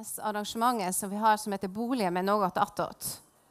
arrangementet som vi har som heter Boliger med noe attåt.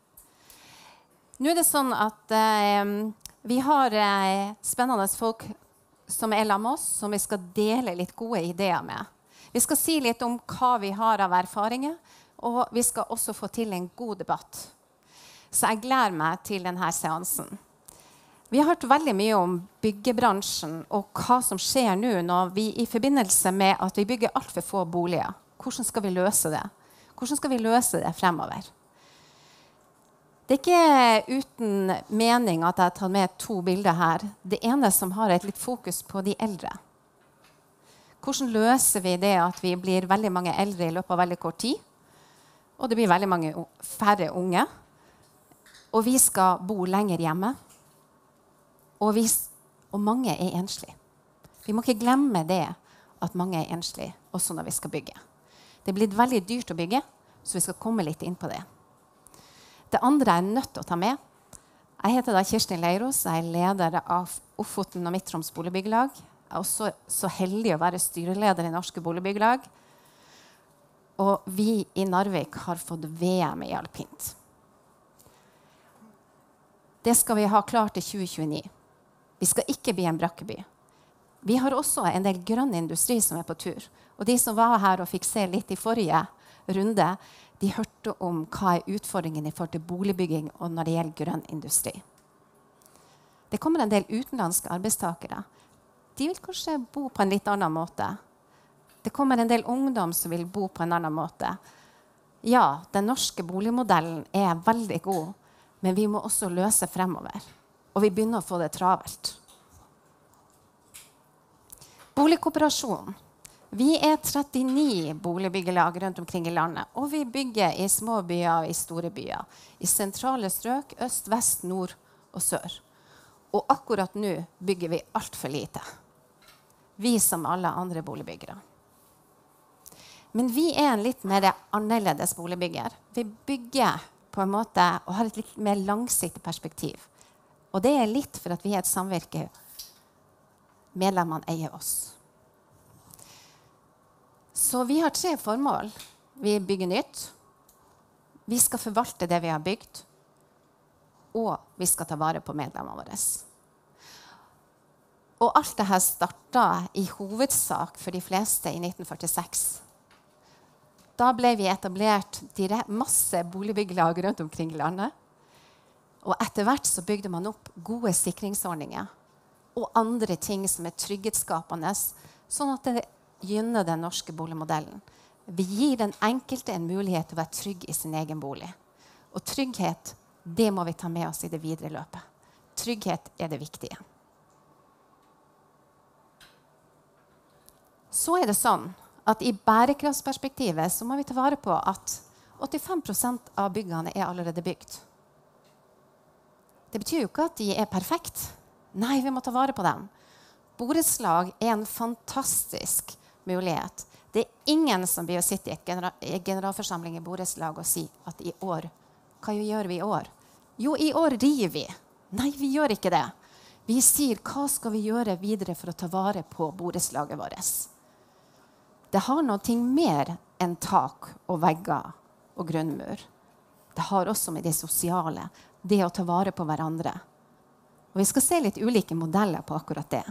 Nå det sånn at vi har spennende folk som sammen med oss, som vi skal dele litt gode ideer med. Vi skal si litt om hva vi har av erfaringer, og vi skal også få til en god debatt. Så jeg gleder meg til denne seansen. Vi har hørt veldig mye om byggebransjen og hva som skjer nå når vi i forbindelse med at vi bygger alt for få boliger. Hvordan skal vi løse det? Hvordan skal vi løse det fremover? Det ikke uten mening at jeg har tatt med 2 bilder her. Det ene som har et litt fokus på de eldre. Hvordan løser vi det at vi blir veldig mange eldre i løpet av veldig kort tid? Og det blir veldig mange færre unge. Og vi skal bo lenger hjemme. Og mange enslige. Vi må ikke glemme det at mange enslige, også når vi skal bygge. Det blir veldig dyrt å bygge, så vi skal komme litt inn på det. Det andre jeg nødt til å ta med. Jeg heter da Kirsti Leiros, jeg leder av Ofoten og Midt-Troms Boligbyggelag. Jeg også så heldig å være styreleder i Norske Boligbyggelag. Og vi i Narvik har fått VM i alpint. Det skal vi ha klart til 2029. Vi skal ikke bli en brakkeby. Vi har også en del grønn industri som på tur. Og de som var her og fikk se litt i forrige runde, de hørte om hva utfordringen i forhold til boligbygging og når det gjelder grønn industri. Det kommer en del utenlandske arbeidstakere. De vil kanskje bo på en litt annen måte. Det kommer en del ungdom som vil bo på en annen måte. Ja, den norske boligmodellen veldig god, men vi må også løse fremover. Og vi begynner å få det travelt. Boligkooperasjon. Vi 39 boligbyggelag rundt omkring i landet, og vi bygger i små byer og i store byer. I sentrale strøk, øst, vest, nord og sør. Og akkurat nå bygger vi alt for lite. Vi som alle andre boligbyggere. Men vi en litt mer annerledes boligbygger. Vi bygger på en måte og har et litt mer langsiktig perspektiv. Og det litt for at vi et samvirke. Medlemmene eier oss. Så vi har 3 formål. Vi bygger nytt. Vi skal forvalte det vi har bygd. Og vi skal ta vare på medlemmene våre. Og alt dette startet i hovedsak for de fleste i 1946. Da ble vi etablert masse boligbyggelag rundt omkring i landet. Og etter hvert så bygde man opp gode sikringsordninger og andre ting som trygghetsskapende, sånn at det gynner den norske boligmodellen. Vi gir den enkelte en mulighet til å være trygg i sin egen bolig. Og trygghet, det må vi ta med oss i det videre løpet. Trygghet det viktige. Så det sånn at i bærekraftsperspektivet så må vi ta vare på at 85% av byggene allerede bygd. Det betyr jo ikke at de perfekt. Nei, vi må ta vare på dem. Borettslag en fantastisk mulighet. Det ingen som blir å sitte i generalforsamling i borettslag og si at i år, hva gjør vi i år? Jo, i år river vi. Nei, vi gjør ikke det. Vi sier, hva skal vi gjøre videre for å ta vare på borettslaget vårt? Det har noe mer enn tak og vegger og grunnmur. Det har også med det sosiale, det å ta vare på hverandre. Og vi skal se litt ulike modeller på akkurat det.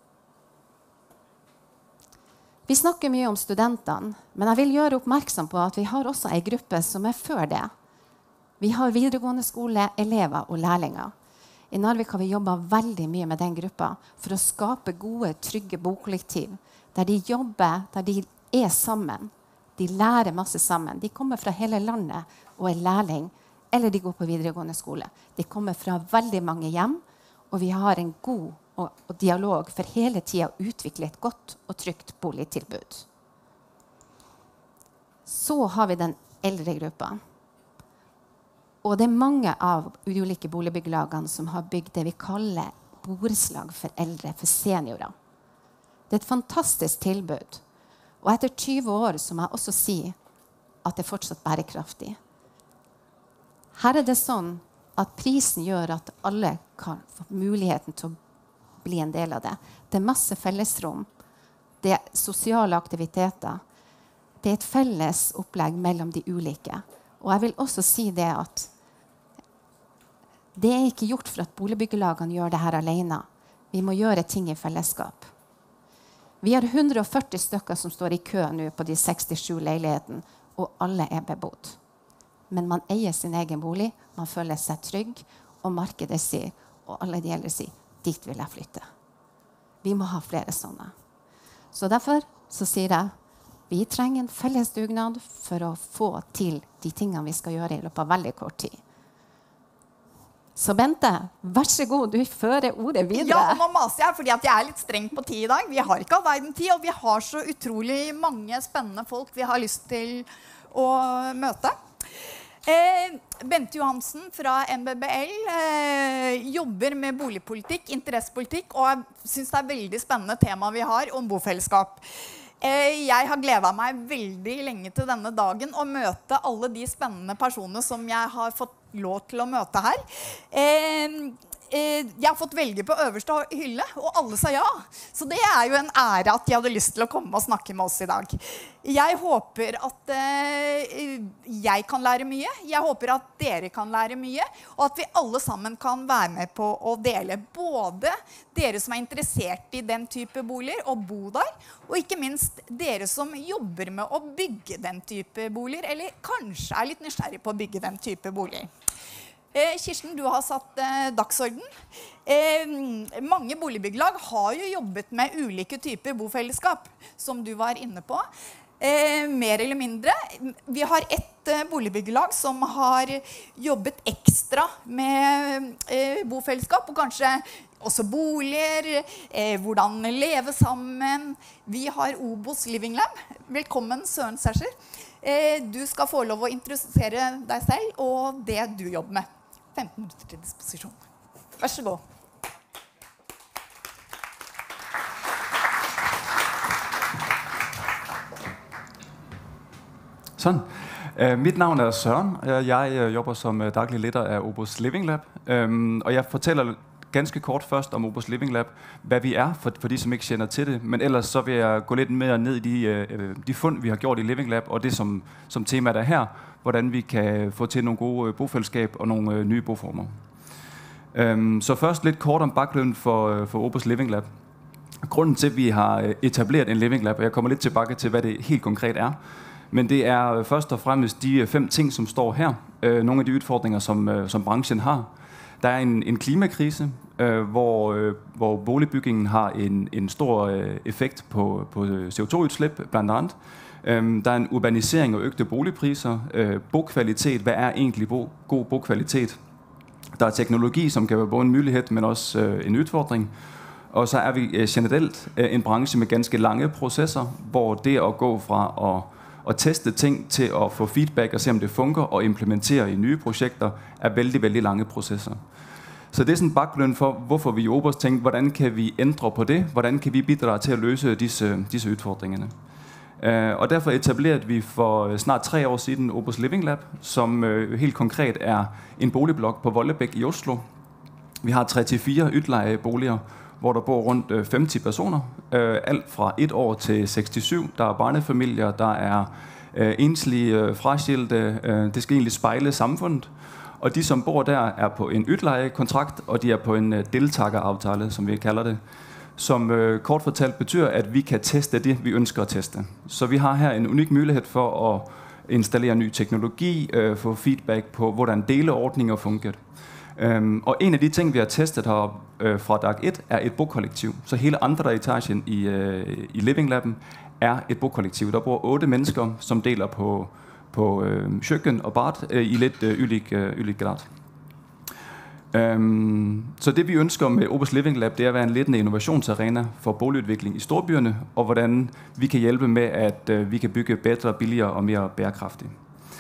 Vi snakker mye om studentene, men jeg vil gjøre oppmerksom på at vi har også en gruppe som før det. Vi har videregående skole, elever og lærlinger. I Narvik har vi jobbet veldig mye med den gruppa for å skape gode, trygge bokollektiv, der de jobber, der de sammen. De lærer masse sammen. De kommer fra hele landet og lærling, eller de går på videregående skole. De kommer fra veldig mange hjem, og vi har en god dialog for hele tiden å utvikle et godt og trygt boligtilbud. Så har vi den eldre gruppa. Og det mange av ulike boligbyggelagene som har bygd det vi kaller borettslag for eldre, for seniorer. Det et fantastisk tilbud. Og etter 20 år så må jeg også si at det fortsatt bærekraftig. Her det sånn at prisen gjør at alle kan få muligheten til å bli en del av det. Det masse fellesrom. Det sosiale aktiviteter. det et felles opplegg mellom de ulike. Og jeg vil også si det at det ikke gjort for at boligbyggelagene gjør det her alene. Vi må gjøre ting i fellesskap. Vi har 140 stykker som står i kø nå på de 67 leilighetene, og alle bebodd. Men man eier sin egen bolig, man føler seg trygg, og markedet sier, og alle de eldre sier, dit vil jeg flytte. Vi må ha flere sånne. Så derfor så sier jeg, vi trenger en felles dugnad for å få til de tingene vi skal gjøre i løpet av veldig kort tid. Så Bente, vær så god, du fører ordet videre. Ja, og nå maser jeg, fordi at jeg litt streng på tid i dag. Vi har ikke all verden tid, og vi har så utrolig mange spennende folk vi har lyst til å møte. Bente Johansen fra NBBL jobber med boligpolitikk, interessepolitikk, og jeg synes det veldig spennende tema vi har om bofellesskap. Jeg har gledet meg veldig lenge til denne dagen å møte alle de spennende personene som jeg har fått lov til å møte her. Jeg har fått velge på øverste hylle, og alle sa ja. Så det jo en ære at de hadde lyst til å komme og snakke med oss i dag. Jeg håper at jeg kan lære mye. Jeg håper at dere kan lære mye, og at vi alle sammen kan være med på å dele. Både dere som interessert i den type boliger og bo der, og ikke minst dere som jobber med å bygge den type boliger, eller kanskje litt nysgjerrig på å bygge den type boliger. Kirsten, du har satt dagsorden. Mange boligbyggelag har jo jobbet med ulike typer bofellesskap, som du var inne på. Mer eller mindre. Vi har et boligbyggelag som har jobbet ekstra med bofellesskap, og kanskje også boliger, hvordan leve sammen. Vi har Obos Living Lab. Velkommen, Søren Sescher. Du skal få lov å introdusere deg selv og det du jobber med. 15 minutter til disposisjon. Vær så god. Sådan. Mit navn Søren. Jeg jobber som daglig leder af Obos Living Lab. Og jeg fortæller ganske kort først om Obos Living Lab, hvad vi for de, som ikke kender til det. Men ellers så vil jeg gå lidt mere ned i de fund, vi har gjort i Living Lab, og det som temaet her, hvordan vi kan få til nogle gode bofællesskab og nogle nye boformer. Så først lidt kort om baggrunden for Obos Living Lab. Grunden til, at vi har etableret en Living Lab, og jeg kommer lidt tilbage til, hvad det helt konkret er, men det først og fremmest de 5 ting, som står her. Nogle af de udfordringer, som branchen har. Der en klimakrise, hvor boligbyggingen har en stor effekt på CO2-udslip, blandt andet. Der en urbanisering og øgte boligpriser. Bokvalitet, hvad egentlig god bokvalitet? Der teknologi, som kan være både en mulighed, men også en udfordring. Og så vi generelt en branche med ganske lange processer, hvor det at gå fra at teste ting til at få feedback og se, om det fungerer, og implementere i nye projekter, vældig, vældig lange processer. Så det sådan baggrund for, hvorfor vi i Obos tænkte, hvordan kan vi ændre på det? Hvordan kan vi bidrage til at løse disse udfordringerne? Og derfor etablerede vi for snart 3 år siden Obos Living Lab, som helt konkret en boligblok på Vollebæk i Oslo. Vi har 3-4 udlejeboliger, hvor der bor rundt 50 personer. Alt fra 1 år til 67. Der barnefamilier, der enslige, fraskilte. Det skal egentlig spejle samfundet. Og de, som bor der, på en udlejekontrakt, og de på en deltageraftale, som vi kalder det. Som kort fortalt betyder, at vi kan teste det, vi ønsker at teste. Så vi har her en unik mulighed for at installere ny teknologi, få feedback på, hvordan deleordninger fungerer. Og en af de ting, vi har testet her fra dag 1, et bokollektiv. Så hele andre etagen i Living Lab'en et bokollektiv. Der bor 8 mennesker, som deler på køkken og bad i lidt ulig grad. Så det vi ønsker med Obos Living Lab, det at være en lidt innovationsarena for boligudvikling i storbyerne, og hvordan vi kan hjælpe med, at vi kan bygge bedre, billigere og mere bæredkraftigt.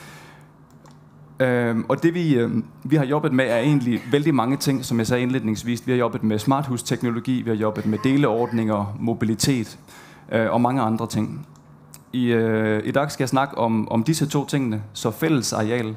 Og det vi har jobbet med egentlig vældig mange ting, som jeg sagde indledningsvis. Vi har jobbet med smarthusteknologi, vi har jobbet med deleordninger, mobilitet og mange andre ting. I dag skal jeg snakke om disse 2 tingene. Så fællesareal,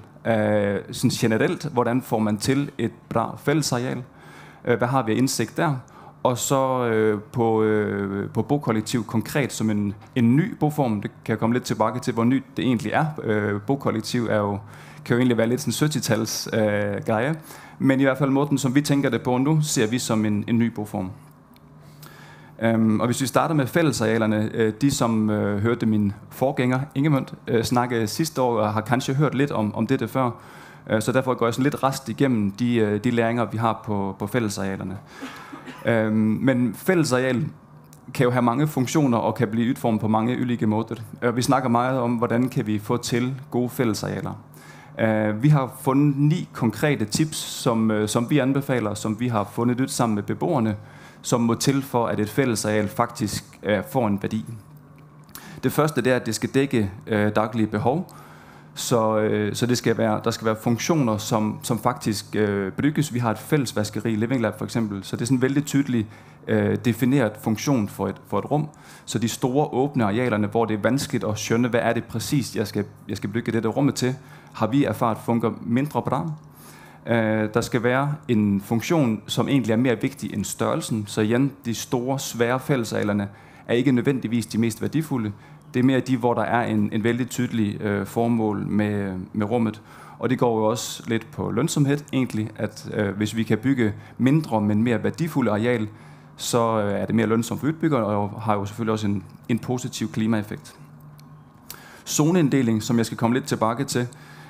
sådan generelt, hvordan får man til et bra fællesareal? Hvad har vi af indsigt der? Og så på bokollektiv konkret som en ny boform. Det kan jeg komme lidt tilbage til, hvor nyt det egentlig er. Bokollektiv kan jo egentlig være lidt sådan 70-tals greje. Men i hvert fald måden, som vi tænker det på nu, ser vi som en ny boform. Og hvis vi starter med fællesarealerne, de som hørte min forgænger Ingemund snakke sidste år, og har kanskje hørt lidt om dette før, så derfor går jeg sådan lidt rest igennem de læringer, vi har på fællesarealerne. Men fællesareal kan jo have mange funktioner og kan blive udformet på mange ulike måder. Vi snakker meget om, hvordan kan vi få til gode fællesarealer. Vi har fundet 9 konkrete tips, som vi anbefaler, som vi har fundet ud sammen med beboerne, som må til for, at et fællesareal faktisk får en værdi. Det første det er, at det skal dække daglige behov, så der skal være funktioner, som faktisk bygges. Vi har et fælles vaskeri, Living Lab for eksempel, så det er sådan en vældig tydelig defineret funktion for et rum. Så de store åbne arealerne, hvor det er vanskeligt at skønne, hvad er det præcis, jeg skal bygge dette rummet til, har vi erfaret fungerer mindre bra. Der skal være en funktion, som egentlig er mere vigtig end størrelsen. Så igen, de store, svære fællesarealerne er ikke nødvendigvis de mest værdifulde. Det er mere de, hvor der er en vældig tydelig formål med rummet. Og det går jo også lidt på lønsomhed egentlig, at hvis vi kan bygge mindre, men mere værdifulde areal, så er det mere lønsomt for udbyggere, og har jo selvfølgelig også en positiv klimaeffekt. Zoneinddeling, som jeg skal komme lidt tilbage til,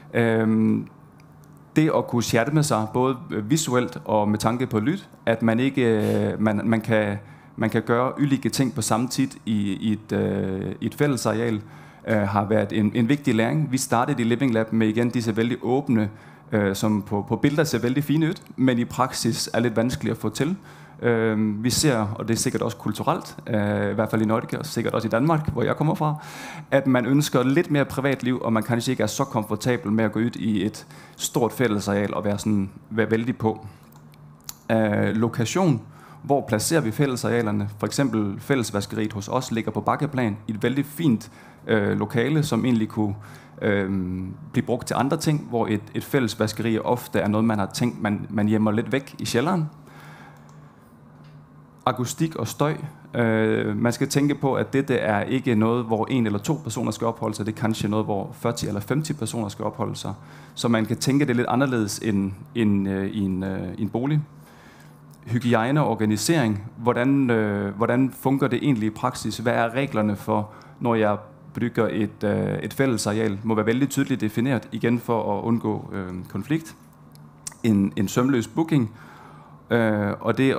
det at kunne skærme sig både visuelt og med tanke på lyd, at man ikke man kan gøre ulike ting på samme tid i et fællesareal, har været en vigtig læring. Vi startede i Living Lab med igen disse vældig åbne, som på billeder ser vældig fine ud, men i praksis er lidt vanskeligt at få til. Vi ser, og det er sikkert også kulturelt, i hvert fald i Norge, og sikkert også i Danmark, hvor jeg kommer fra, at man ønsker lidt mere privatliv, og man kanskje ikke er så komfortabel med at gå ud i et stort fællesareal og være vældig på. Lokation, hvor placerer vi fællesarealerne? For eksempel fællesvaskeriet hos os ligger på Bakkeplan i et vældig fint lokale, som egentlig kunne blive brugt til andre ting, hvor et fællesvaskeri ofte er noget, man har tænkt, man gemmer lidt væk i kælderen. Akustik og støj. Man skal tænke på, at dette er ikke noget, hvor 1 eller 2 personer skal opholde sig. Det er kanskje noget, hvor 40 eller 50 personer skal opholde sig. Så man kan tænke det lidt anderledes end i en bolig. Hygiejne og organisering. Hvordan fungerer det egentlig i praksis? Hvad er reglerne for, når jeg bygger et fællesareal? Må være vældig tydeligt defineret, igen for at undgå konflikt. En sømløs booking. Og det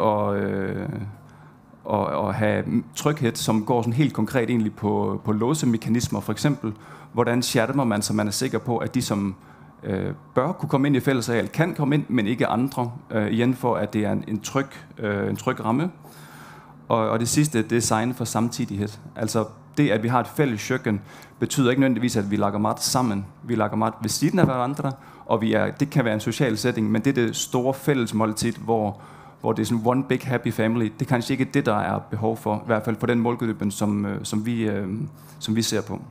at have tryghed, som går sådan helt konkret egentlig på låsemekanismer, for eksempel. Hvordan skærmer man, så man er sikker på, at de, som bør kunne komme ind i fællesareal, kan komme ind, men ikke andre, igen for, at det er en tryg ramme. Og det sidste, design for samtidighed. Altså det, at vi har et fælles køkken, betyder ikke nødvendigvis, at vi lager mad sammen. Vi lager mad ved siden af hverandre, og det kan være en social setting, men det er det store fælles måltid, hvor det er sådan one big happy family. Det er kanskje ikke det, der er behov for, i hvert fald for den målgruppen, som vi ser på.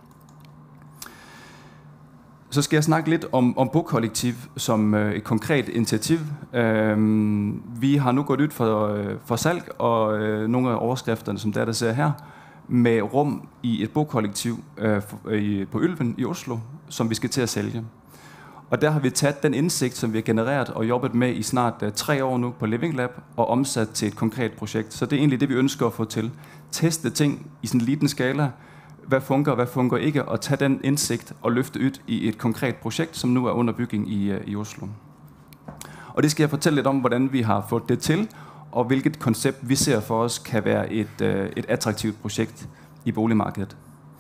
Så skal jeg snakke lidt om bokollektiv som et konkret initiativ. Vi har nu gået ud for salg, og nogle af overskrifterne, som der ser her, med rum i et bokollektiv på Ylven i Oslo, som vi skal til at sælge. Og der har vi taget den indsigt, som vi har genereret og jobbet med i snart 3 år nu på Living Lab, og omsat til et konkret projekt. Så det er egentlig det, vi ønsker at få til. Teste ting i sådan en liten skala. Hvad fungerer ikke, og tage den indsigt og løfte ud i et konkret projekt, som nu er under bygning i Oslo. Og det skal jeg fortælle lidt om, hvordan vi har fået det til, og hvilket koncept vi ser for os kan være et attraktivt projekt i boligmarkedet.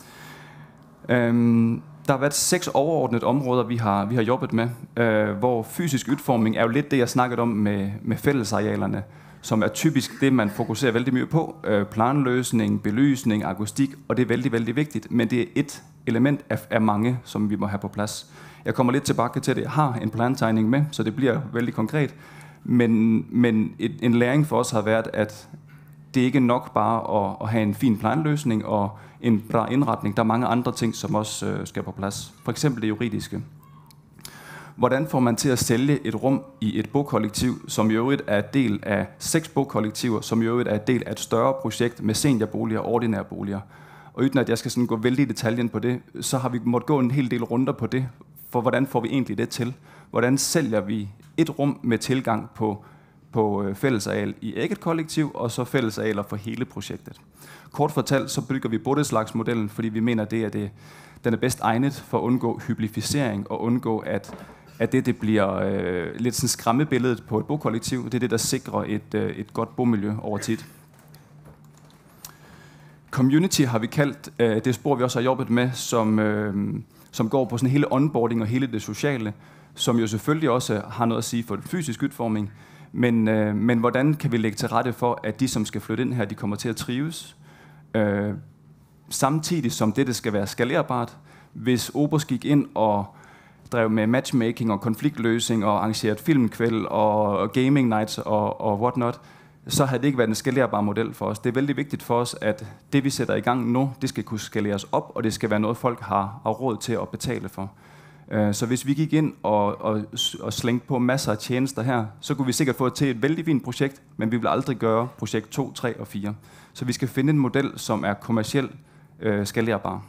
Der har været 6 overordnede områder, vi har jobbet med, hvor fysisk udformning er jo lidt det, jeg snakkede om med fællesarealerne, som er typisk det, man fokuserer vældig mye på. Planløsning, belysning, akustik, og det er vældig, vældig vigtigt, men det er et element af mange, som vi må have på plads. Jeg kommer lidt tilbage til det. Jeg har en plantegning med, så det bliver vældig konkret, men en læring for os har været, at det er ikke nok bare at have en fin planløsning og en bra indretning. Der er mange andre ting, som også skal på plads. For eksempel det juridiske. Hvordan får man til at sælge et rum i et bokollektiv, som i øvrigt er del af 6 bokollektiver, som i øvrigt er del af et større projekt med seniorboliger og ordinære boliger. Og uden at jeg skal sådan gå vældig i detaljen på det, så har vi måttet gå en hel del runder på det, for hvordan får vi egentlig det til? Hvordan sælger vi et rum med tilgang på fællesareal i eget kollektiv, og så fællesarealer for hele projektet. Kort fortalt, så bygger vi Bodøslagsmodellen, fordi vi mener, den er bedst egnet for at undgå hyblificering og undgå, at det bliver lidt sådan skræmmebilledet på et bokollektiv. Det er det, der sikrer et godt bomiljø over tid. Community har vi kaldt det spor, vi også har jobbet med, som går på sådan hele onboarding og hele det sociale, som jo selvfølgelig også har noget at sige for den fysiske udformning. Men hvordan kan vi lægge til rette for, at de, som skal flytte ind her, de kommer til at trives? Samtidig som det skal være skalerbart. Hvis Obos gik ind og drev med matchmaking og konfliktløsning og arrangeret filmkvæld og gaming nights og whatnot, så havde det ikke været en skalerbar model for os. Det er vældig vigtigt for os, at det, vi sætter i gang nu, det skal kunne skaleres op, og det skal være noget, folk har råd til at betale for. Så hvis vi gik ind og slængte på masser af tjenester her, så kunne vi sikkert få det til et vældig fint projekt, men vi vil aldrig gøre projekt 2, 3 og 4. Så vi skal finde en model, som er kommercielt skalerbar.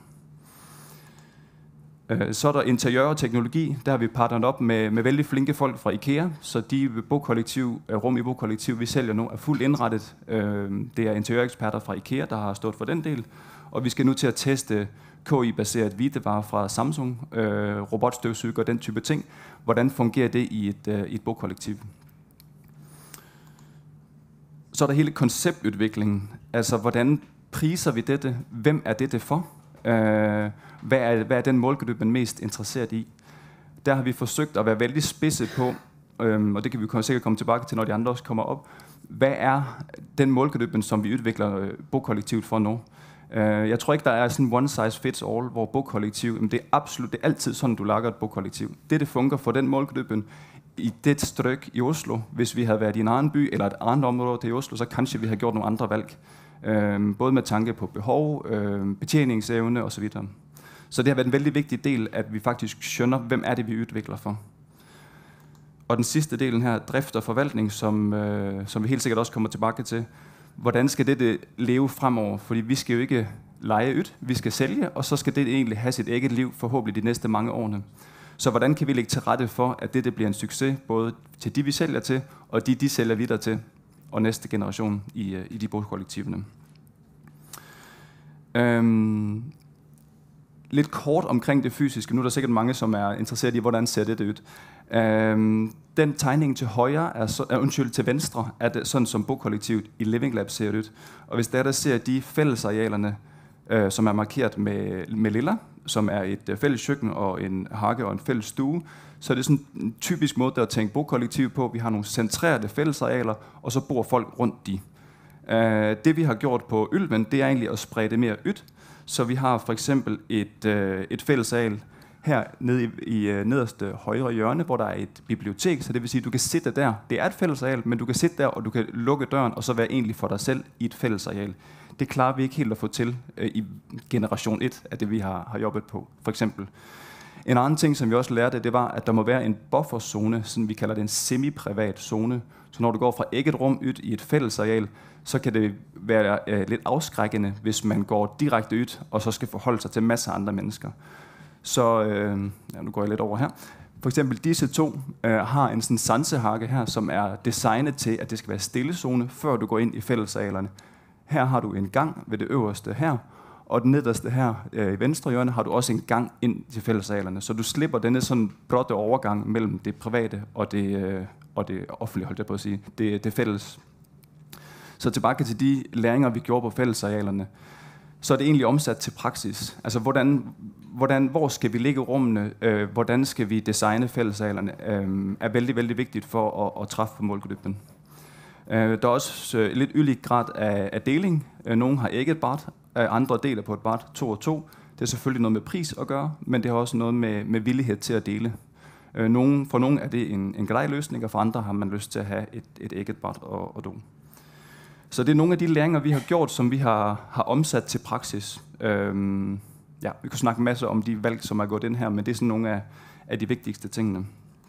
Så er der interiør og teknologi. Der har vi partneret op med vældig flinke folk fra IKEA, så de rum i bokollektiv, vi sælger nu, er fuldt indrettet. Det er interiøreksperter fra IKEA, der har stået for den del. Og vi skal nu til at teste KI-baseret hvidevarer fra Samsung, robotstøvsuger og den type ting. Hvordan fungerer det i et bokollektiv? Så er der hele konceptudviklingen. Altså, hvordan priser vi dette? Hvem er dette for? Hvad er den målgruppe, man er mest interesseret i? Der har vi forsøgt at være vældig spidse på, og det kan vi sikkert komme tilbage til, når de andre også kommer op. Hvad er den målgruppe, som vi udvikler bokollektivet for nu? Jeg tror ikke, der er sådan one size fits all, hvor bokollektiv, det er altid sådan, du lager et bokollektiv. Det fungerer for den målgruppe i det strøk i Oslo. Hvis vi havde været i en anden by eller et andet område i Oslo, så kanskje vi havde gjort nogle andre valg. Både med tanke på behov, betjeningsevne osv. Så det har været en vældig vigtig del, at vi faktisk skønner, hvem er det, vi udvikler for. Og den sidste delen her, drift og forvaltning, som vi helt sikkert også kommer tilbage til. Hvordan skal det leve fremover? Fordi vi skal jo ikke leje ud, vi skal sælge, og så skal det egentlig have sit eget liv, forhåbentlig de næste mange årene. Så hvordan kan vi lægge til rette for, at det bliver en succes, både til de, vi sælger til, og de sælger videre til, og næste generation i de bokollektiverne. Lidt kort omkring det fysiske. Nu er der sikkert mange, som er interesseret i, hvordan ser det ud. Den tegning til højre til venstre er det sådan, som bokollektivet i Living Lab ser ud. Og hvis der ser de fællesarealerne, som er markeret med lilla, som er et fælles køkken og en hakke og en fælles stue, så er det sådan en typisk måde at tænke bokollektiv på. Vi har nogle centrerede fællesarealer, og så bor folk rundt de. Det vi har gjort på Ylven, det er egentlig at sprede det mere ud. Så vi har for eksempel et fællesareal her nede i nederste højre hjørne, hvor der er et bibliotek, så det vil sige, at du kan sidde der. Det er et fællesareal, men du kan sidde der, og du kan lukke døren, og så være egentlig for dig selv i et fællesareal. Det klarer vi ikke helt at få til i generation 1 af det, vi har jobbet på, for eksempel. En anden ting, som vi også lærte, det var, at der må være en bufferzone, sådan vi kalder det en semi-privat zone. Så når du går fra eget rum ud i et fællesareal, så kan det være lidt afskrækkende, hvis man går direkte ud, og så skal forholde sig til masser af andre mennesker. Så, nu går jeg lidt over her. For eksempel disse to har en sådan sansehakke her, som er designet til, at det skal være stillezone, før du går ind i fællesarealerne. Her har du en gang ved det øverste her, og den nederste her i venstre hjørne har du også en gang ind til fællesarealerne. Så du slipper denne sådan brotte overgang mellem det private og det offentlige, holdt jeg på at sige, det fælles. Så tilbage til de læringer, vi gjorde på fællesarealerne, så er det egentlig omsat til praksis. Altså, hvor skal vi ligge rummene? Hvordan skal vi designe fællesarealerne? Er vældig, vældig vigtigt for at træffe på målgruppen. Der er også lidt ulig grad af deling. Nogle har ikke et bad, andre deler på et bad 2 og 2. Det er selvfølgelig noget med pris at gøre, men det har også noget med villighed til at dele. For nogle er det en grej løsning, og for andre har man lyst til at have et eget bad og do. Så det er nogle af de læringer, vi har gjort, som vi har omsat til praksis. Vi kunne snakke en masse om de valg, som er gået ind her, men det er sådan nogle af de vigtigste tingene.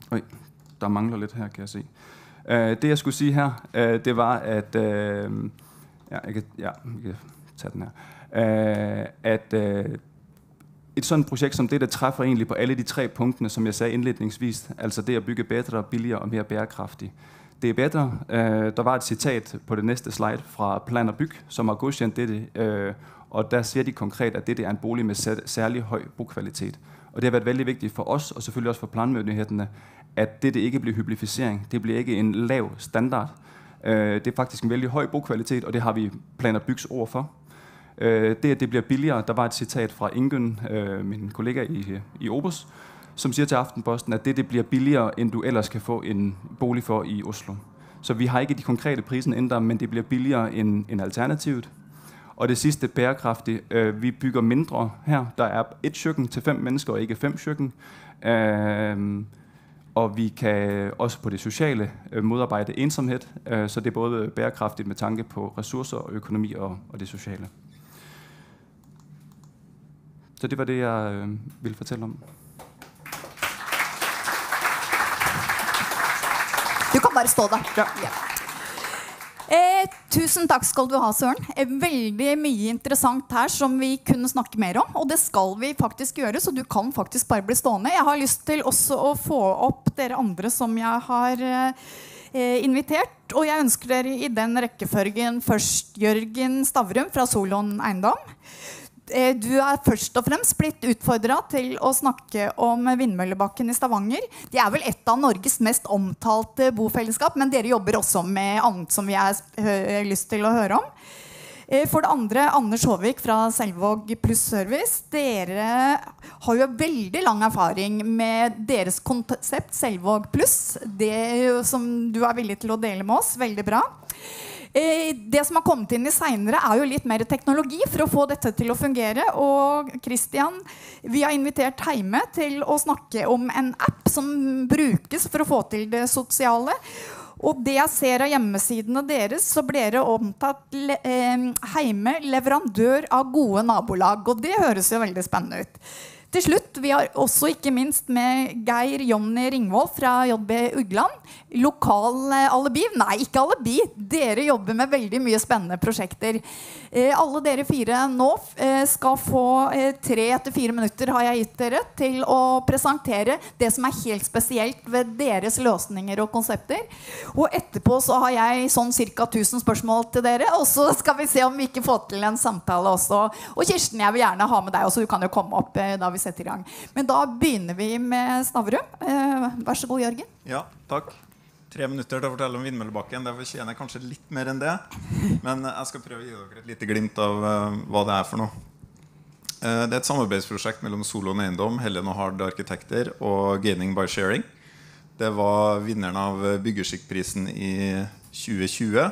Oj, der mangler lidt her, kan jeg se. Det jeg skulle sige her, det var, at vi kan tage den her. Et sådan projekt som det, der træffer egentlig på alle de 3 punktene, som jeg sagde indledningsvis, altså det at bygge bedre, billigere og mere bæredkraftigt. Det er bedre. Der var et citat på det næste slide fra Plan og Byg, som har godkendt det, og der siger de konkret, at det er en bolig med særlig høj bokvalitet. Og det har været vældig vigtigt for os, og selvfølgelig også for planmyndighederne, at det ikke bliver hyblificering. Det bliver ikke en lav standard. Det er faktisk en vældig høj bokvalitet, og det har vi Plan og Bygs ord for. Det, at det bliver billigere, der var et citat fra Ingun, min kollega i Obos, som siger til Aftenposten, at det bliver billigere, end du ellers kan få en bolig for i Oslo. Så vi har ikke de konkrete priser ændret, men det bliver billigere end alternativet. Og det sidste, bæredkraftigt, vi bygger mindre her. Der er 1 køkken til 5 mennesker, og ikke 5 køkken. Og vi kan også på det sociale modarbejde ensomhed, så det er både bæredkraftigt med tanke på ressourcer og økonomi og det sociale. Så det var det, jeg ville fortælle om. Du kan bare stå der. Ja. Ja. Tusen takk skal du ha, Søren. Veldig mye interessant her som vi kunne snakke mer om, og det skal vi faktisk gjøre, så du kan faktisk bare bli stående. Jeg har lyst til også å få opp dere andre som jeg har invitert, og jeg ønsker dere i den rekkefølgen først Jørgen Stavrum fra Solon Eiendom. Du er først og fremst blitt utfordret til å snakke om Vindmøllebakken i Stavanger. Det er vel et av Norges mest omtalte bofellesskap, men dere jobber også med annet som vi har lyst til å høre om. For det andre, Anders Håvik fra Selvåg Pluss Service. Dere har jo veldig lang erfaring med deres konsept Selvåg Pluss. Det som du er villig til å dele med oss, veldig bra. Det som har kommet inn i senere er jo litt mer teknologi for å få dette til å fungere. Og Christian, vi har invitert Heime til å snakke om en app som brukes for å få til det sosiale. Og det jeg ser av hjemmesidene deres, så blir det omtatt Heime leverandør av gode nabolag. Og det høres jo veldig spennende ut. Til slutt, vi har også ikke minst med Geir Jonny Ringvold fra JB Ugland. Lokal alibi? Nei, ikke alibi. Dere jobber med veldig mye spennende prosjekter. Alle dere 4 nå skal få 3-4 minutter har jeg gitt dere til å presentere det som er helt spesielt ved deres løsninger og konsepter. Og etterpå så har jeg sånn cirka 1000 spørsmål til dere, og så skal vi se om vi ikke får til en samtale også. Og Kirsten, jeg vil gjerne ha med deg også, du kan jo komme opp da vi setter i gang. Men da begynner vi med Stavrum. Vær så god, Jørgen. Ja, takk. 3 minutter til å fortelle om Vindmøllebakken. Det fortjener kanskje litt mer enn det. Men jeg skal prøve å gi dere et lite glimt av hva det er for noe. Det er et samarbeidsprosjekt mellom Solon Eiendom, Helen og Hard Arkitekter og Gaining by Sharing. Det var vinneren av Byggeskikkprisen i 2020.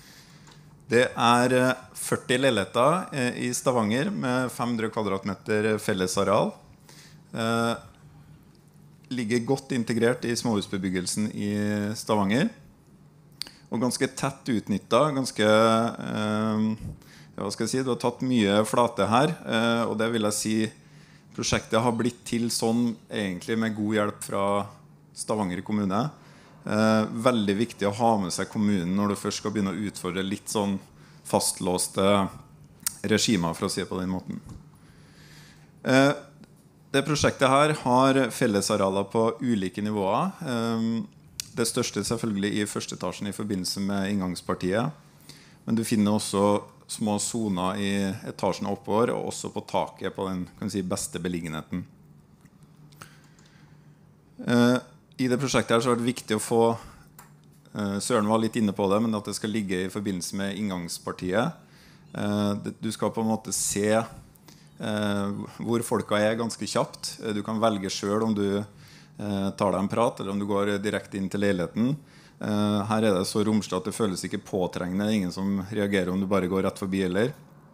Det er 40 leiligheter i Stavanger med 500 kvadratmeter fellesareal. Ligger godt integrert i småhusbebyggelsen i Stavanger. Og ganske tett utnyttet. Ganske, hva skal jeg si, du har tatt mye flate her. Og det vil jeg si, prosjektet har blitt til sånn egentlig med god hjelp fra Stavanger kommune. Veldig viktig å ha med seg kommunen når du først skal begynne å utfordre litt sånn fastlåste regimer, for å si det på den måten. Det prosjektet her har fellesarealer på ulike nivåer. Det største selvfølgelig i første etasjen i forbindelse med inngangspartiet. Men du finner også små zoner i etasjen oppover, og også på taket på den, kan si, beste beliggenheten. I det prosjektet her så er det viktig å få, Søren var litt inne på det, men at det skal ligge i forbindelse med inngangspartiet. Du skal på en måte se hvor folka er ganske kjapt. Du kan velge selv om du tar deg en prat, eller om du går direkte inn til leiligheten. Her er det så romslig at det føles ikke påtrengende. Det er ingen som reagerer om du bare går rett forbi eller.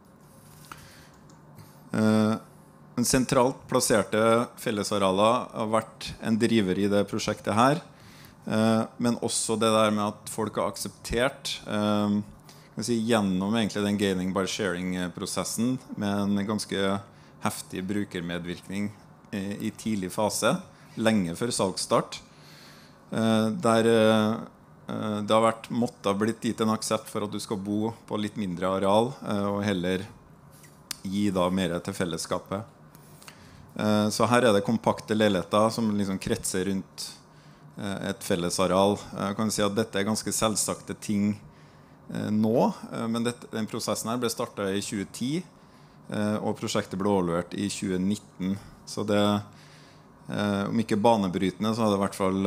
En sentralt plasserte fellesarealer har vært en driver i det prosjektet her. Men også det der med at folk har akseptert gjennom egentlig den gaining by sharing-prosessen med en ganske heftig brukermedvirkning i tidlig fase, lenge før salgsstart, der det har blitt gitt en aksept for at du skal bo på litt mindre areal og heller gi da mer til fellesskapet. Så her det kompakte leiligheter som liksom kretser rundt et fellesareal. Jeg kan si at dette ganske selvsagte ting nå, men den prosessen her ble startet i 2010, og prosjektet ble overlevert i 2019. Så det, om ikke banebrytende, så har det i hvert fall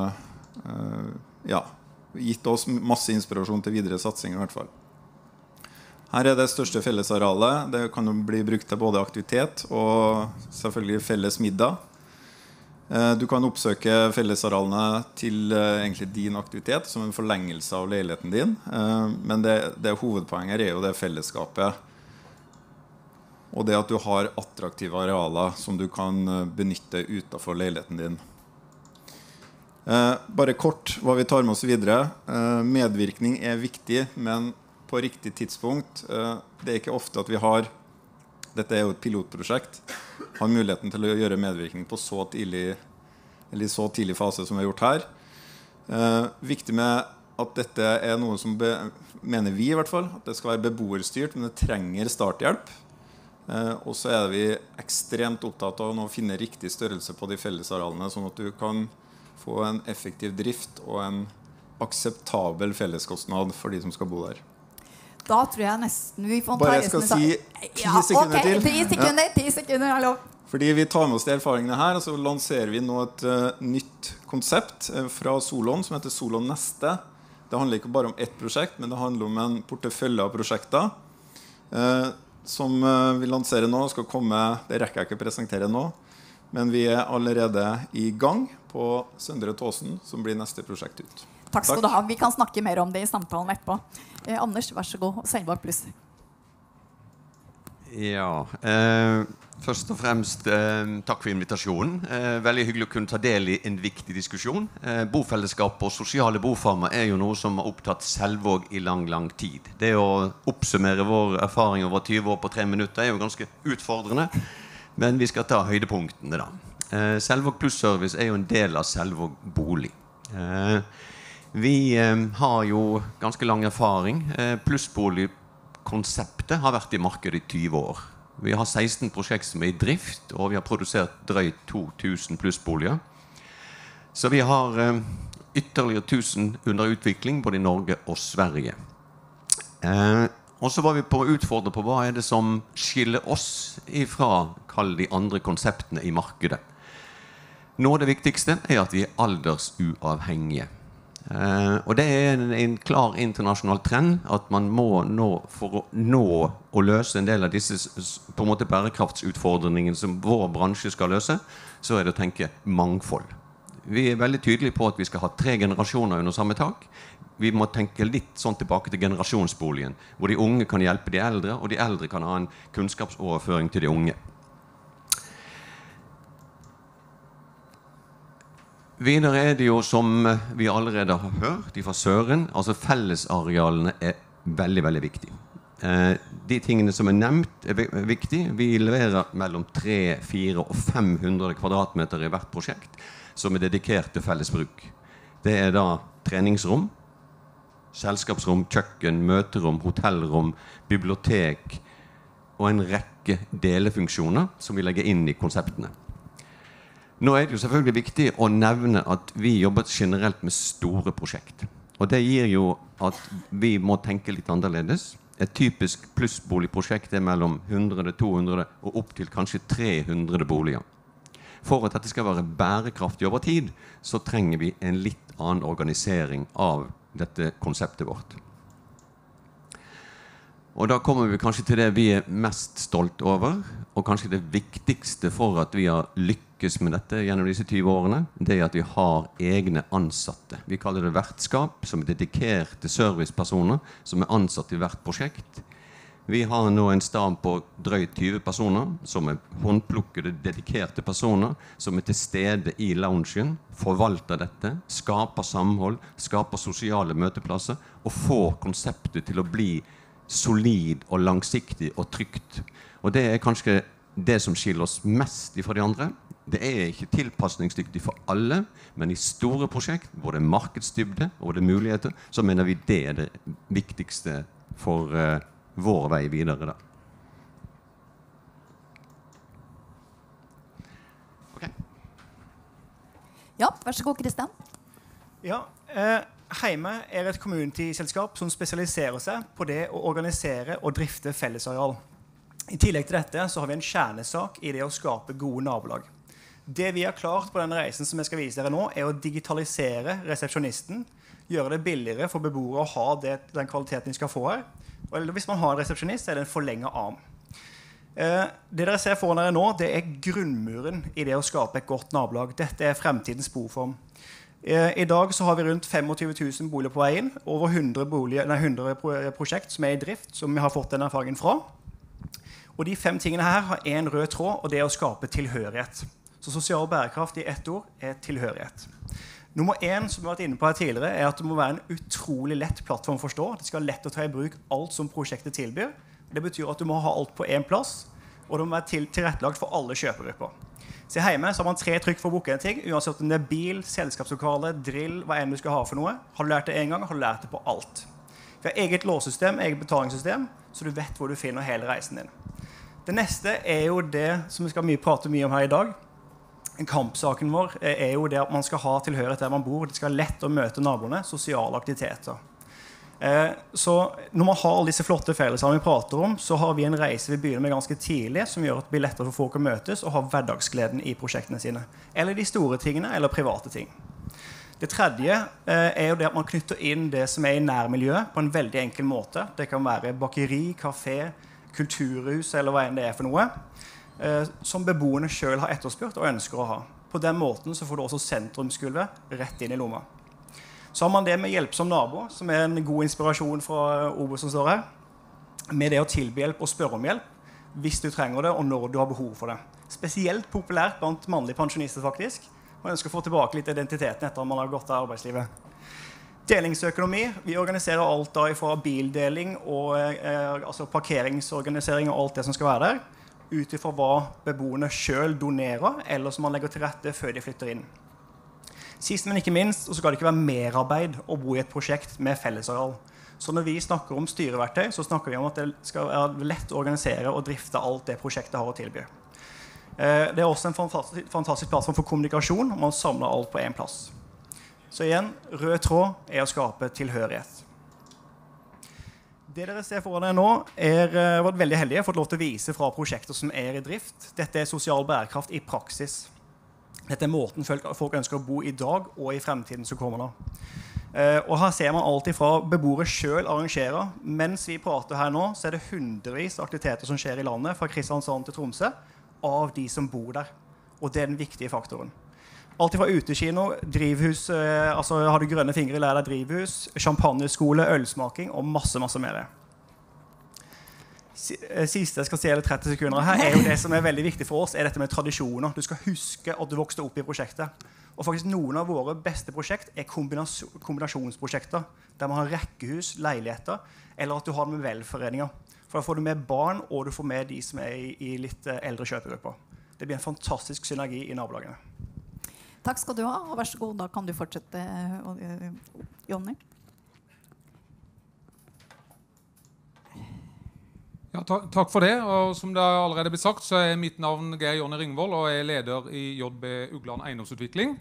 gitt oss masse inspirasjon til videre satsing i hvert fall. Her det største fellesarealet. Det kan bli brukt til både aktivitet og selvfølgelig felles middag. Du kan oppsøke fellesarealene til egentlig din aktivitet som en forlengelse av leiligheten din. Men det hovedpoenget jo det fellesskapet. Og det at du har attraktive arealer som du kan benytte utenfor leiligheten din. Bare kort hva vi tar med oss videre. Medvirkning viktig, men på riktig tidspunkt. Det ikke ofte at vi har, dette jo et pilotprosjekt, har muligheten til å gjøre medvirkning på så tidlig fase som vi har gjort her. Viktig med at dette noe som mener vi i hvert fall, at det skal være beboerstyrt, men det trenger starthjelp. Og så vi ekstremt opptatt av å finne riktig størrelse på de fellesarealene, sånn at du kan få en effektiv drift og en akseptabel felleskostnad for de som skal bo der. Da tror jeg nesten vi får bare jeg skal si 10 sekunder til. 10 sekunder, hallo. Fordi vi tar med oss de erfaringene her, og så lanserer vi nå et nytt konsept fra Solon, som heter Solon Neste. Det handler ikke bare om ett prosjekt, men det handler om en portefølje av prosjekter som vi lanserer nå, skal komme, det rekker jeg ikke å presentere nå, men vi allerede i gang på Søndre Tåsen, som blir neste prosjekt ut. Takk skal du ha. Vi kan snakke mer om det i samtalen etterpå. Anders, vær så god. Seilbak pluss. Ja, først og fremst takk for invitasjonen. Veldig hyggelig å kunne ta del i en viktig diskusjon. Bofellesskap og sosiale boformer jo noe som har opptatt Selvåg i lang tid. Det å oppsummere vår erfaring over 20 år på 3 minutter jo ganske utfordrende, men vi skal ta høydepunktene da. Selvåg Pluss Service jo en del av Selvåg Bolig. Vi har jo ganske lang erfaring. Plussboligkonseptet har vært i markedet i 20 år. Vi har 16 prosjekt som i drift, og vi har produsert drøyt 2000 plussboliger. Så vi har ytterligere 1000 under utvikling både i Norge og Sverige. Og så var vi på å utfordre på hva det som skiller oss ifra, kall de andre konseptene i markedet. Noe av det viktigste at vi aldersuavhengige. Og det en klar internasjonal trend at man må nå, for å nå og løse en del av disse på en måte bærekraftsutfordringene som vår bransje skal løse, så det å tenke mangfold. Vi veldig tydelige på at vi skal ha 3 generasjoner under samme tak. Vi må tenke litt sånn tilbake til generasjonsboligen, hvor de unge kan hjelpe de eldre, og de eldre kan ha en kunnskapsoverføring til de unge. Videre det jo, som vi allerede har hørt fra Søren, altså fellesarealene veldig, veldig viktige. De tingene som nevnt viktige. Vi leverer mellom 300, 400 og 500 kvadratmeter i hvert prosjekt, som dedikert til fellesbruk. Det da treningsrom, selskapsrom, kjøkken, møterom, hotellrom, bibliotek og en rekke delefunksjoner som vi legger inn i konseptene. Nå det jo selvfølgelig viktig å nevne at vi jobber generelt med store prosjekt. Og det gir jo at vi må tenke litt annerledes. Et typisk plussboligprosjekt mellom 100, 200 og opp til kanskje 300 boliger. For at dette skal være bærekraftig over tid, så trenger vi en litt annen organisering av dette konseptet vårt. Og da kommer vi kanskje til det vi mest stolt over, og kanskje det viktigste for at vi har lykkes med dette gjennom disse 20 årene, det at vi har egne ansatte. Vi kaller det vertskap, som dedikerte servicepersoner, som ansatt i hvert prosjekt. Vi har nå en stab på drøyt 20 personer, som håndplukkede, dedikerte personer, som til stede i loungen, forvalter dette, skaper samhold, skaper sosiale møteplasser, og får konseptet til å bli solid og langsiktig og trygt. Og det kanskje det som skiller oss mest fra de andre. Det ikke tilpasningsdyktig for alle, men i store prosjekt, både markedsdybde og det muligheter, så mener vi det det viktigste for vår vei videre da. Ok. Ja, vær så god, Kristian. Ja, Heime et community-selskap som spesialiserer seg på det å organisere og drifte fellesareal. I tillegg til dette så har vi en kjernesak i det å skape gode nabolag. Det vi har klart på denne reisen som jeg skal vise dere nå, å digitalisere resepsjonisten, gjøre det billigere for beboere å ha den kvaliteten de skal få her. Eller hvis man har en resepsjonist, så det en forlenget arm. Det dere ser foran dere nå, det grunnmuren i det å skape et godt nabolag. Dette fremtidens boform. I dag så har vi rundt 25 000 boliger på veien, over 100 prosjekt som i drift, som vi har fått den erfaringen fra. Og de 5 tingene her har en rød tråd, og det å skape tilhørighet. Så sosial bærekraft i ett ord tilhørighet. Nummer 1, som vi har vært inne på her tidligere, at det må være en utrolig lett plattform å forstå. Det skal være lett å ta i bruk alt som prosjektet tilbyr. Det betyr at du må ha alt på en plass, og det må være tilrettelagt for alle kjøpegrupper. Så hjemme så har man 3 trykk for å booke en ting, uansett om det bil, selskapslokale, drill, hva enn du skal ha for noe. Har du lært det en gang, har du lært det på alt. Vi har eget låssystem, eget betalingssystem, så du vet hvor du finner hele reisen din. Det neste jo det som vi skal prate mye om her i dag. Kampsaken vår jo det at man skal ha tilhørighet der man bor. Det skal være lett å møte naboene, sosiale aktiviteter. Så når man har alle disse flotte fellesene vi prater om, så har vi en reise vi begynner med ganske tidlig, som gjør at det blir lettere for folk å møtes og ha hverdagsgleden i prosjektene sine. Eller de store tingene, eller private ting. Det tredje jo det at man knytter inn det som i nærmiljøet på en veldig enkel måte. Det kan være bakeri, kafé, kulturhus, eller hva enn det for noe. Som beboerne selv har etterspurt og ønsker å ha. På den måten så får du også sentrumsgulvet rett inn i lomma. Så har man det med hjelpsom nabo, som en god inspirasjon fra Obo som står her. Med det å tilby hjelp og spørre om hjelp, hvis du trenger det og når du har behov for det. Spesielt populært blant mannlige pensjonister faktisk. Man ønsker å få tilbake litt identiteten etter at man har gått av arbeidslivet. Delingsøkonomi, vi organiserer alt da fra bildeling og altså parkeringsorganisering og alt det som skal være der, ut ifra hva beboerne selv donerer, eller som man legger til rette før de flytter inn. Sist, men ikke minst, så skal det ikke være merarbeid å bo i et prosjekt med fellesareal. Så når vi snakker om styreverktøy, så snakker vi om at det skal være lett å organisere og drifte alt det prosjektet har å tilby. Det også en fantastisk plattform for kommunikasjon, og man samler alt på en plass. Så igjen, rød tråd å skape tilhørighet. Det dere ser foran dere nå vært veldig heldige, fått lov til å vise fra prosjekter som i drift. Dette sosial bærekraft i praksis. Dette måten folk ønsker å bo i dag og i fremtiden som kommer nå. Og her ser man alt ifra beboere selv arrangerer. Mens vi prater her nå, så det hundrevis av aktiviteter som skjer i landet, fra Kristiansand til Tromsø, av de som bor der. Og det den viktige faktoren. Alt fra utekino, drivhus, altså har du grønne fingre i lær deg drivhus, champagneskole, ølsmaking og masse mer. Siste jeg skal si 30 sekunder her jo det som veldig viktig for oss, dette med tradisjoner. Du skal huske at du vokste opp i prosjektet. Og faktisk noen av våre beste prosjekt kombinasjonsprosjekter, der man har rekkehus, leiligheter, eller at du har det med velforeninger. For da får du med barn, og du får med de som i litt eldre kjøpegrupper. Det blir en fantastisk synergi i nabolagene. Takk skal du ha, og vær så god, da kan du fortsette, Jonny. Ja, takk for det, og som det allerede ble sagt, så mitt navn Geir Jonny Ringvold, og jeg leder i JB Ugland Eiendomsutvikling.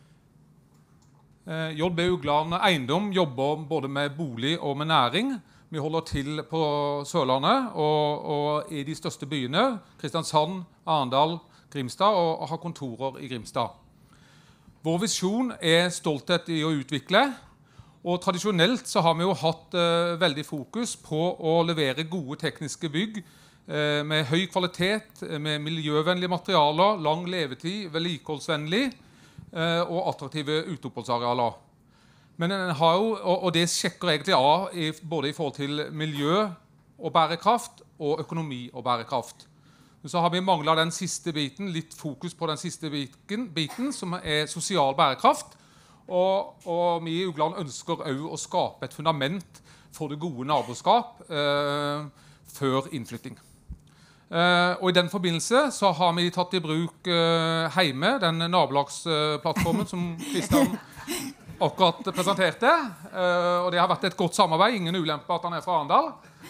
JB Ugland Eiendom jobber både med bolig og med næring. Vi holder til på Sørlandet og i de største byene, Kristiansand, Arendal, Grimstad, og har kontorer i Grimstad. Vår visjon stolthet i å utvikle, og tradisjonelt så har vi jo hatt veldig fokus på å levere gode tekniske bygg med høy kvalitet, med miljøvennlige materialer, lang levetid, vedlikeholdsvennlig og attraktive uteoppholdsarealer. Men den har jo, og det sjekker egentlig av både i forhold til miljø og bærekraft og økonomi og bærekraft. Så har vi manglet den siste biten, litt fokus på den siste biten som sosial bærekraft. Og vi i Ugland ønsker også å skape et fundament for det gode naboskap før innflytting. Og i den forbindelse så har vi tatt i bruk Heime, den nabolagsplattformen som Kristian akkurat presenterte. Og det har vært et godt samarbeid. Ingen ulempe at han fra Arendal.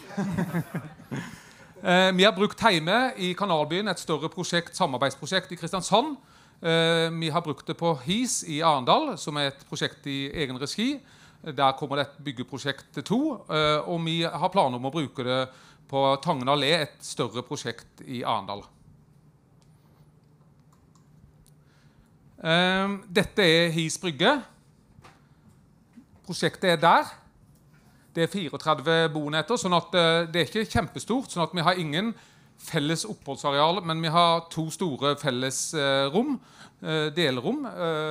Vi har brukt Heime i Kanalbyen, et større samarbeidsprosjekt i Kristiansand. Vi har brukt det på HIS i Arendal, som et prosjekt i egen regi. Der kommer det et byggeprosjekt 2, og vi har planer om å bruke det på Tangen Allé, et større prosjekt i Arendal. Dette HIS Brygge. Prosjektet der. Det 34 boenheter, sånn at det ikke kjempestort, sånn at vi har ingen felles oppholdsareal, men vi har 2 store felles rom, delrom,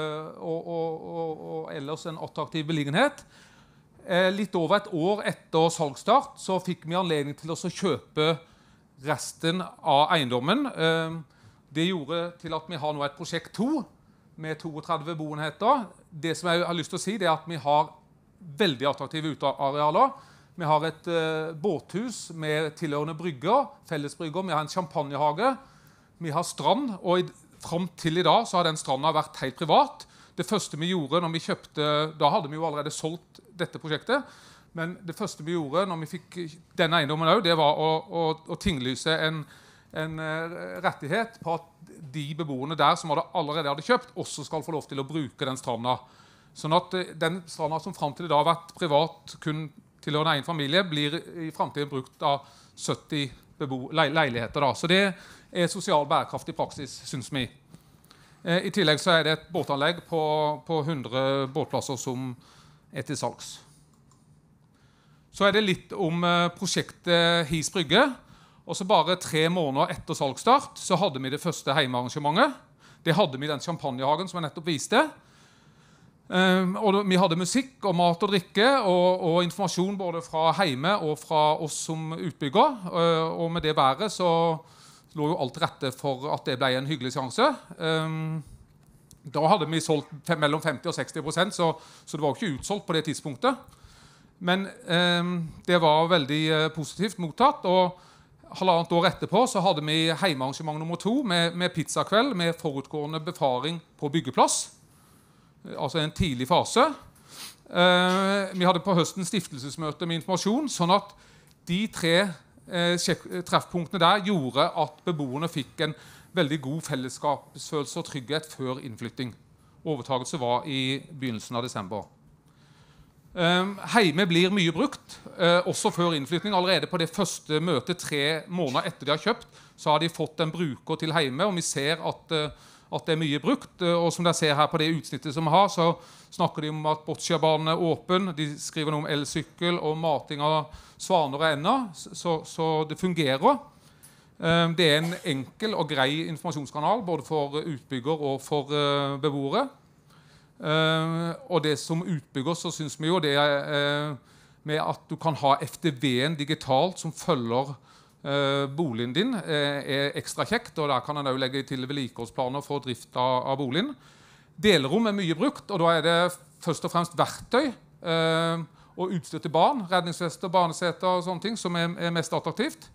og ellers en attraktiv beliggenhet. Litt over et år etter salgsstart så fikk vi anledning til å kjøpe resten av eiendommen. Det gjorde til at vi har nå et prosjekt 2 med 32 boenheter. Det som jeg har lyst til å si, det er at vi har veldig attraktive utearealer. Vi har et båthus med tilhørende brygger, fellesbrygger. Vi har en champagnehage. Vi har strand, og frem til i dag så har den stranda vært helt privat. Det første vi gjorde når vi kjøpte, da hadde vi jo allerede solgt dette prosjektet, men det første vi gjorde når vi fikk denne eiendommen også, det var å tinglyse en rettighet på at de beboerne der som allerede hadde kjøpt, også skal få lov til å bruke den stranda. Sånn at den stranda som frem til i dag har vært privat, kun tilhørende en familie, blir i fremtiden brukt av 70 leiligheter. Da. Så det er sosial bærekraft i praksis, synes vi. I tillegg så er det et båtanlegg på 100 båtplasser som er til salgs. Så er det litt om prosjektet HIS Brygge. Og så bare 3 måneder etter salgsstart så hadde vi det første heimearrangementet. Det hadde vi i den champagnehagen som jeg nettopp viste. Og vi hadde musikk og mat og drikke og informasjon både fra Heime og fra oss som utbygger. Og med det været så lå jo alt til rette for at det ble en hyggelig sjanse. Da hadde vi solgt mellom 50% og 60%, så det var jo ikke utsolgt på det tidspunktet. Men det var veldig positivt mottatt, og halvannet år etterpå så hadde vi heimearrangement nummer 2 med pizzakveld med forutgående befaring på byggeplass. Altså en tidlig fase. Vi hadde på høsten stiftelsesmøte med informasjon, sånn at de 3 treffpunktene der gjorde at beboerne fikk en veldig god fellesskapsfølelse og trygghet før innflytting. Overtagelse var i begynnelsen av desember. Heime blir mye brukt, også før innflytting. Allerede på det første møtet 3 måneder etter de har kjøpt, så har de fått en bruker til Heime, og vi ser at det er mye brukt. Og som dere ser her på det utsnittet som vi har, så snakker de om at Boccia-banen er åpen. De skriver noe om elsykkel og mating av svaner og ender, så det fungerer. Det er en enkel og grei informasjonskanal, både for utbygger og for beboere. Og det som utbygger, så synes vi jo det med at du kan ha FTV-en digitalt som følger boligen din, er ekstra kjekt, og der kan en også legge til vedlikeholdsplaner for drift av boligen. Delrom er mye brukt, og da er det først og fremst verktøy og utstyr til barn, redningsvester, barneseter og sånne ting, som er mest attraktivt.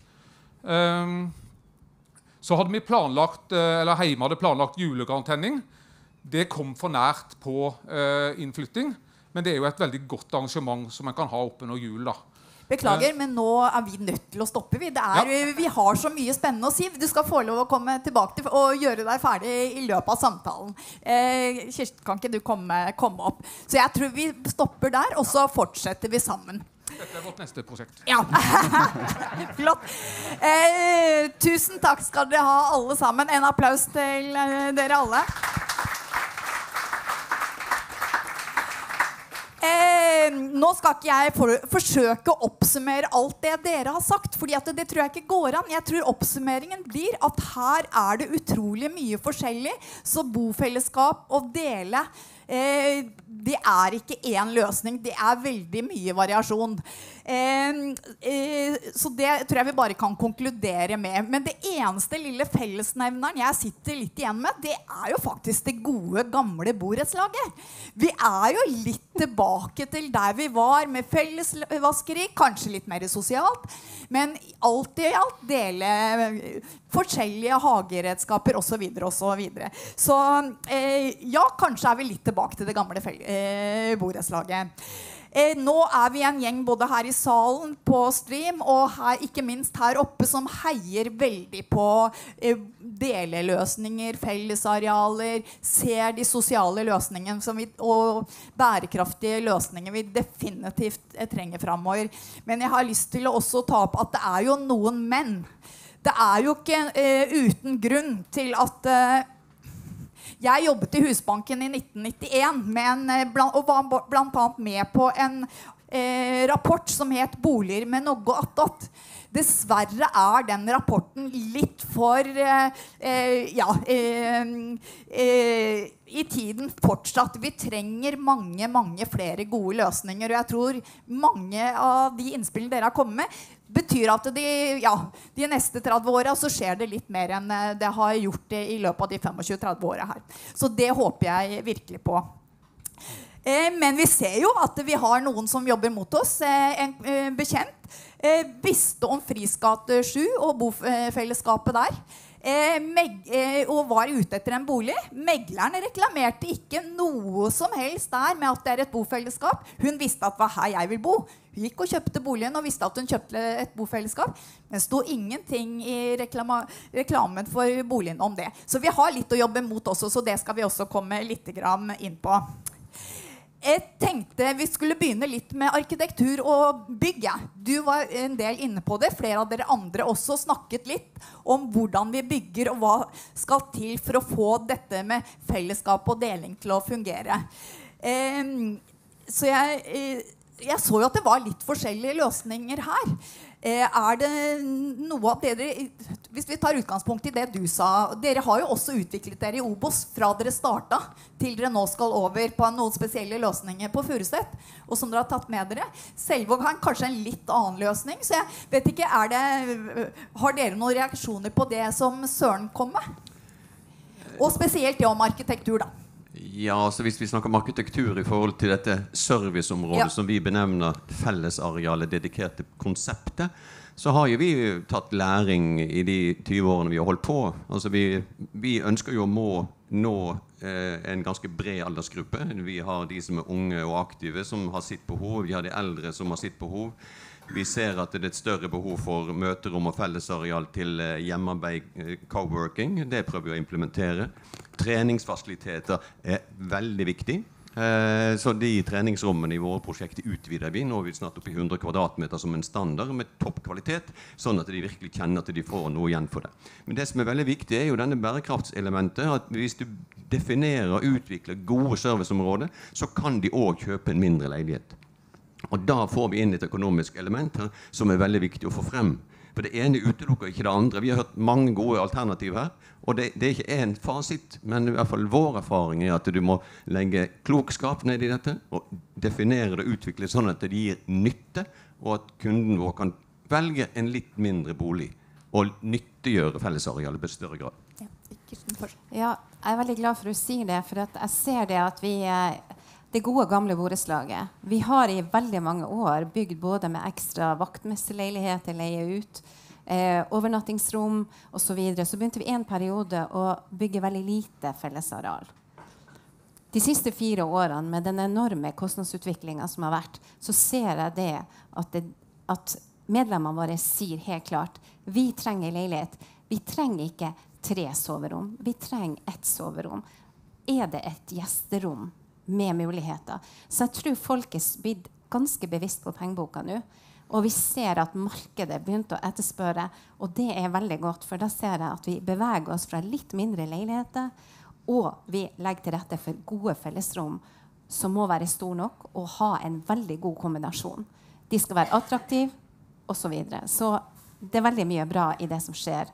Så hadde vi planlagt, eller Heime hadde planlagt julegarntenning. Det kom for nært på innflytting, men det er jo et veldig godt arrangement som man kan ha oppe under jul da. Beklager, men nå er vi nødt til å stoppe. Vi har så mye spennende å si. Du skal få lov å komme tilbake til og gjøre deg ferdig i løpet av samtalen. Kirsten, kan ikke du komme opp? Så jeg tror vi stopper der, og så fortsetter vi sammen. Dette er vårt neste prosjekt. Ja, flott. Tusen takk skal dere ha alle sammen. En applaus til dere alle. Nå skal ikke jeg forsøke å oppsummere alt det dere har sagt, fordi at det tror jeg ikke går an. Jeg tror oppsummeringen blir at her er det utrolig mye forskjellig, så bofellesskap og dele, det er ikke én løsning, det er veldig mye variasjon. Så det tror jeg vi bare kan konkludere med. Men det eneste lille fellesnevneren jeg sitter litt igjen med, det jo faktisk det gode, gamle borettslaget. Vi jo litt tilbake til der vi var med fellesvaskeri, kanskje litt mer sosialt, men alt i alt dele forskjellige hageredskaper og så videre og så videre. Så ja, kanskje vi litt tilbake til det gamle borettslaget. Nå vi en gjeng både her i salen på stream og her, ikke minst her oppe, som heier veldig på deleløsninger, fellesarealer, ser de sosiale løsningene og bærekraftige løsninger vi definitivt trenger fremover. Men jeg har lyst til å også ta opp at det jo noen menn. Det jo ikke uten grunn til at jeg jobbet i Husbanken i 1991 og var blant annet med på en rapport som het Boliger med noe attåt. Dessverre den rapporten litt for i tiden fortsatt. Vi trenger mange flere gode løsninger, og jeg tror mange av de innspillene dere har kommet med betyr at de neste 30 årene så skjer det litt mer enn det har gjort det i løpet av de 25-30 årene her. Så det håper jeg virkelig på. Men vi ser jo at vi har noen som jobber mot oss. En bekjent visste om Frisgate 7 og bofellesskapet der. Og var ute etter en bolig. Megleren reklamerte ikke noe som helst der med at det et bofellesskap. Hun visste at det var her jeg vil bo. Hun gikk og kjøpte boligen og visste at hun kjøpte et bofellesskap. Men det stod ingenting i reklamen for boligen om det. Så vi har litt å jobbe mot også, så det skal vi også komme litt inn på. Jeg tenkte vi skulle begynne litt med arkitektur og bygg. Du var en del inne på det. Flere av dere andre også snakket litt om hvordan vi bygger og hva skal til for å få dette med fellesskap og deling til å fungere. Så jeg så jo at det var litt forskjellige løsninger her. Det noe av dere, hvis vi tar utgangspunkt i det du sa, dere har jo også utviklet dere i Obos fra dere startet til dere nå skal over på noen spesielle løsninger på Furuset, og som dere har tatt med dere. Selvåg har kanskje en litt annen løsning, så jeg vet ikke, har dere noen reaksjoner på det som Søren kom med? Og spesielt det om arkitektur da. Ja, altså hvis vi snakker om arkitektur i forhold til dette serviceområdet som vi benevner fellesarealet dedikerte konseptet, så har jo vi tatt læring i de 20 årene vi har holdt på. Altså vi ønsker jo å nå en ganske bred aldersgruppe. Vi har de som unge og aktive som har sitt behov, vi har de eldre som har sitt behov. Vi ser at det et større behov for møterom og fellesareal til hjemmearbeid, coworking. Det prøver vi å implementere. Treningsfasiliteter veldig viktig. Så de treningsrommene i våre prosjekter utvider vi. Nå vi snart opp i 100 kvadratmeter som en standard med toppkvalitet, sånn at de virkelig kjenner at de får noe igjen for det. Men det som veldig viktig jo denne bærekraftselementet, at hvis du definerer og utvikler gode serviceområder, så kan de også kjøpe en mindre leilighet. Og da får vi inn et økonomisk element her som veldig viktig å få frem. For det ene utelukker ikke det andre. Vi har hørt mange gode alternativer her, og det ikke en fasit, men i hvert fall vår erfaring at du må legge klokskap ned i dette, og definere det og utvikle sånn at det gir nytte, og at kunden vår kan velge en litt mindre bolig, og nyttiggjøre fellesarealet i større grad. Ja, jeg veldig glad for å si det, for at jeg ser det at det gode gamle borettslaget. Vi har i veldig mange år bygd både med ekstra vaktmesterleiligheter, leie ut, overnattingsrom og så videre. Så begynte vi en periode å bygge veldig lite fellesareal. De siste 4 årene med den enorme kostnadsutviklingen som har vært, så ser jeg det at medlemmene våre sier helt klart, vi trenger leilighet. Vi trenger ikke 3 soverom. Vi trenger 1 soverom. Det et gjesterom med muligheter. Så jeg tror folk blitt ganske bevisst på pengeboka nå. Og vi ser at markedet begynte å etterspørre, og det veldig godt, for da ser jeg at vi beveger oss fra litt mindre leiligheter, og vi legger til rette for gode fellesrom som må være store nok og ha en veldig god kombinasjon. De skal være attraktive, og så videre. Så det veldig mye bra i det som skjer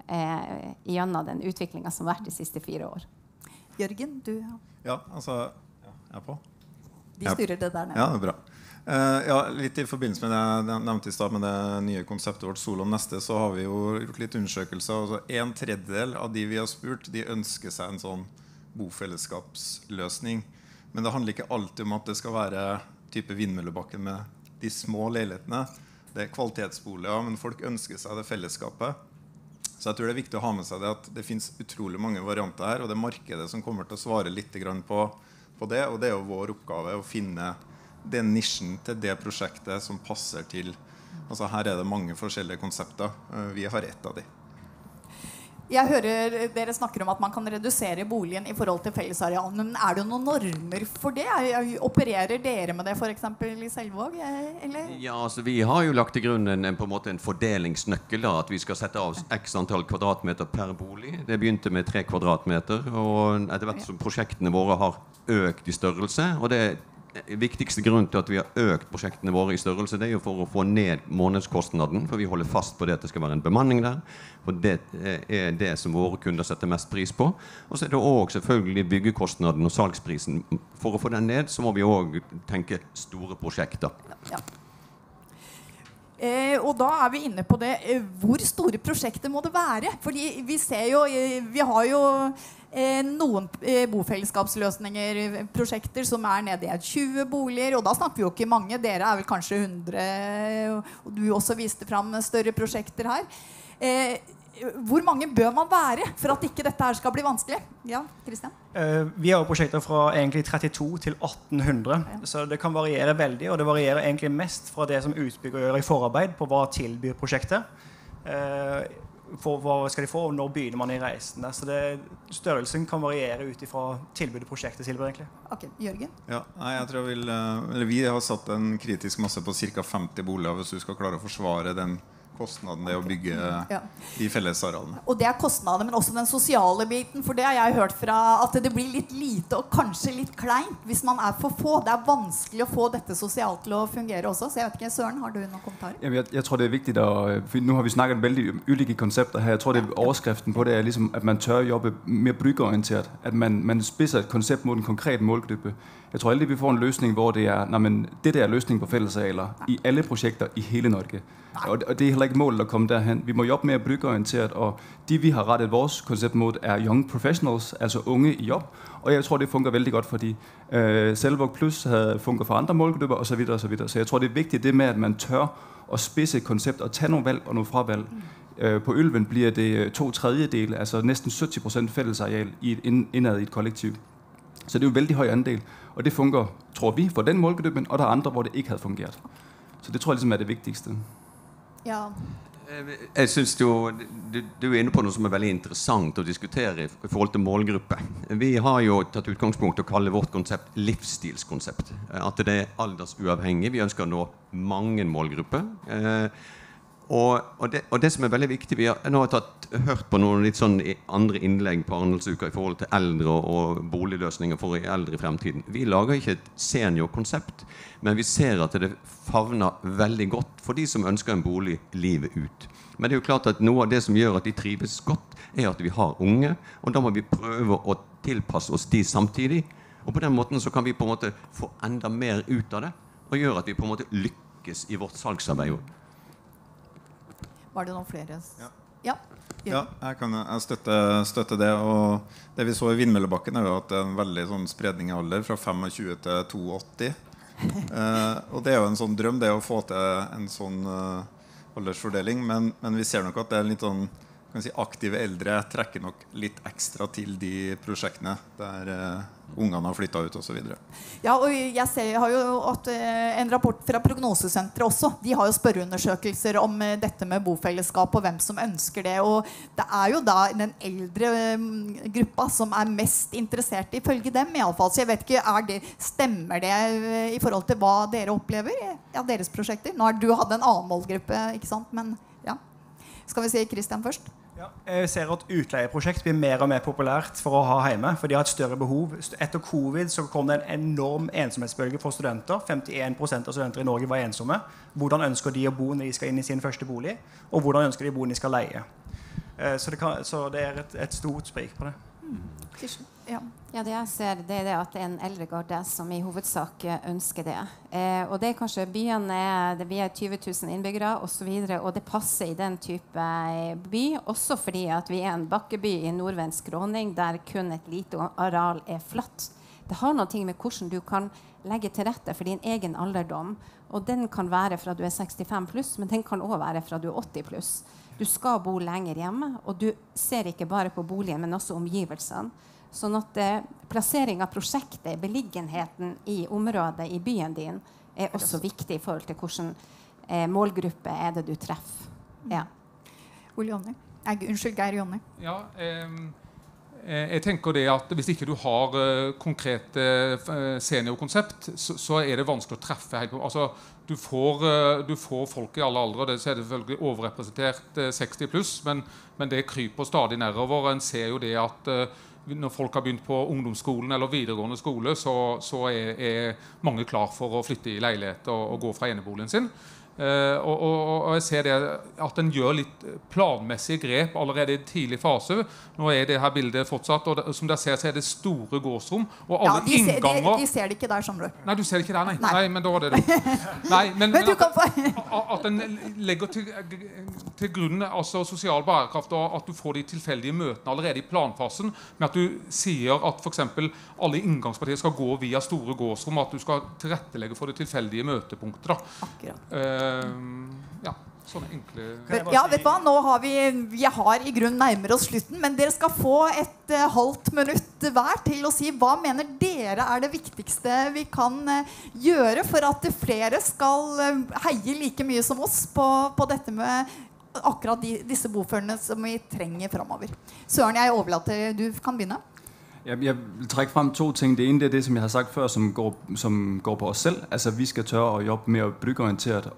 gjennom den utviklingen som har vært de siste 4 år. Jørgen, du? Ja, altså... Jeg på? De styrer det der nede. Ja, det bra. Ja, litt I forbindelse med det jeg nevnte I stad med det nye konseptet vårt Solon Neste, så har vi jo gjort litt undersøkelser. Altså, 1/3 av de vi har spurt, de ønsker seg en sånn bofellesskapsløsning. Men det handler ikke alltid om at det skal være type Vindmøllebakken med de små leilighetene. Det kvalitetsboliger, men folk ønsker seg det fellesskapet. Så jeg tror det viktig å ha med seg det at det finnes utrolig mange varianter her, og det markedet som kommer til å svare litt grann på det, og det jo vår oppgave å finne den nisjen til det prosjektet som passer til. Altså her det mange forskjellige konsepter. Vi har ett av de. Jeg hører dere snakker om at man kan redusere boligen I forhold til fellesarealen, men det noen normer for det? Opererer dere med det for eksempel I Selvåg? Eller? Ja, altså vi har jo lagt til grunn på en måte en fordelingsnøkkel da, at vi skal sette av x antall kvadratmeter per bolig. Det begynte med 3 kvadratmeter, og etter hvert som prosjektene våre har økt I størrelse, og det viktigste grunnen til at vi har økt prosjektene våre I størrelse, det jo for å få ned månedskostnaden, for vi holder fast på det at det skal være en bemanning der, for det det som våre kunder setter mest pris på. Og så det også selvfølgelig byggekostnaden og salgsprisen. For å få den ned, så må vi også tenke store prosjekter. Ja. Og da vi inne på det, hvor store prosjekter må det være? Fordi vi ser jo, vi har jo noen bofellesskapsløsninger, prosjekter som nede I 20 boliger, og da snakker vi jo ikke mange, dere vel kanskje 100, og du også viste frem større prosjekter her. Hvor mange bør man være for at ikke dette her skal bli vanskelig? Ja, Kristian? Vi har jo prosjekter fra egentlig 32 til 1800, så det kan variere veldig, og det varierer egentlig mest fra det som utbygger gjør I forarbeid på hva tilbyr prosjektet. For hva skal de få, og når begynner man I reisen der. Så størrelsen kan variere ut ifra tilbudet prosjektet tilbyr egentlig. Ok, Jørgen? Ja, jeg tror vi har satt en kritisk masse på cirka 50 boliger hvis du skal klare å forsvare den kostnaden det å bygge de fellesarealene. Og det kostnader, men også den sosiale biten, for det har jeg hørt fra at det blir litt lite og kanskje litt kleint hvis man for få. Det vanskelig å få dette sosialt til å fungere også, så jeg vet ikke, Søren, har du noen kommentarer? Jamen, jeg tror, det vigtigt, for nu har vi snakket veldig ulike konsepter her. Jeg tror, det overskriften på det ligesom, at man tør jobbe mere bryggeorienteret, at man spidser et koncept mod en konkret målgruppe. Jeg tror aldrig, vi får en løsning, hvor det men det der løsning på fællesarealer I alle projekter I hele Norge. Og det heller ikke målet at komme derhen. Vi må jobbe mere bryggeorienteret, og de vi har rettet vores koncept mod young professionals, altså unge I jobb. Og jeg tror, det fungerer veldig godt, fordi Selvåg Plus fungerer for andre målgrupper, og så videre, og så videre. Så jeg tror, det vigtigt det med, at man tør at spidse et koncept og tage nogle valg og nogle fravalg. På Ølven bliver det 2/3, altså næsten 70% fællesareal indad I et kollektiv. Så det jo en veldig høj andel, og det fungerer, tror vi, for den målgruppen, og der andre, hvor det ikke havde fungeret. Så det tror jeg ligesom det vigtigste. Ja. Jeg synes du inne på noe som veldig interessant å diskutere I forhold til målgruppe. Vi har jo tatt utgangspunkt å kalle vårt konsept livsstilskonsept. At det aldersuavhengig. Vi ønsker å nå mange målgrupper. Og det som veldig viktig, vi har nå hørt på noen litt sånn andre innlegg på Arendalsuka I forhold til eldre og boligløsninger for eldre I fremtiden. Vi lager ikke et seniorkonsept, men vi ser at det favner veldig godt for de som ønsker en bolig livet ut. Men det jo klart at noe av det som gjør at de trives godt, at vi har unge, og da må vi prøve å tilpasse oss de samtidig. Og på den måten så kan vi på en måte få enda mer ut av det, og gjøre at vi på en måte lykkes I vårt salgsarbeid. Var det noen flere? Ja, jeg støtter det, og det vi så I Vindmøllebakken jo at det en veldig sånn spredning I alder, fra 25 til 82. Og det jo en sånn drøm, det å få til en sånn aldersfordeling, men vi ser nok at det litt sånn, kan si, aktive eldre trekker nok litt ekstra til de prosjektene der ungene har flyttet ut og så videre. Ja, og jeg har jo at en rapport fra Prognosesenteret også. De har jo spørreundersøkelser om dette med bofellesskap og hvem som ønsker det. Og det jo da den eldre gruppa som mest interessert ifølge dem I alle fall. Så jeg vet ikke, stemmer det I forhold til hva dere opplever? Ja, deres prosjekter. Nå har du hatt en annen målgruppe, ikke sant? Men ja. Skal vi si Kristian først? Ja, jeg ser at utleieprosjekt blir mer og mer populært for å ha hjemme, for de har et større behov. Etter covid så kom det en enorm ensomhetsbølge for studenter. 51% av studenter I Norge var ensomme. Hvordan ønsker de å bo når de skal inn I sin første bolig, og hvordan ønsker de å bo når de skal leie? Så det et stort sprik på det. Ja, det jeg ser, det det at det en eldre garde som i hovedsak ønsker det. Og det kanskje byene vi 20 000 innbyggere og så videre, og det passer i den type by, også fordi at vi en bakkeby i nordvendt skråning der kun et lite areal flatt. Det har noe med hvordan du kan legge til rette for din egen alderdom, og den kan være fra du 65 pluss, men den kan også være fra du 80 pluss. Du skal bo lenger hjemme, og du ser ikke bare på boligen, men også omgivelsene. Sånn at plassering av prosjektet, beliggenheten i området i byen din, også viktig i forhold til hvordan målgruppe det du treffer. Ja. Ole Jonny. Unnskyld, Geir Jonny. Ja, jeg tenker det at hvis ikke du har konkrete seniorkonsept, så det vanskelig å treffe helt på. Altså, du får folk i alle aldre, det er selvfølgelig overrepresentert 60 pluss, men det kryper stadig nedover. En ser jo det at når folk har begynt på ungdomsskolen eller videregående skole, så mange klar for å flytte i leilighet og gå fra eneboligen sin. Og jeg ser det at den gjør litt planmessige grep allerede i tidlig fase. Nå det her bildet fortsatt, og som dere ser, så det store gårdsrom. Og alle innganger... De ser det ikke der, skjønner du. Nei, du ser det ikke der, nei. Nei, men da var det. Nei, men at den legger til grunn altså sosial bærekraft, og at du får de tilfeldige møtene allerede i planfasen, med at du sier at for eksempel alle inngangspartier skal gå via store gårdsrom, at du skal tilrettelegge for det tilfeldige møtepunktet da. Akkurat. Ja, sånne enkle... Ja, vet du hva? Nå har vi har i grunn nærmere oss slutten, men dere skal få et halvt minutt hver til å si hva mener dere det viktigste vi kan gjøre for at flere skal heie like mye som oss på dette med akkurat disse boførene som vi trenger fremover. Søren, jeg overlater, du kan begynne. Jeg vil trække frem 2 ting. Det ene det som jeg har sagt før, som går på os selv. Altså, vi skal tørre at jobbe mere byggeorienteret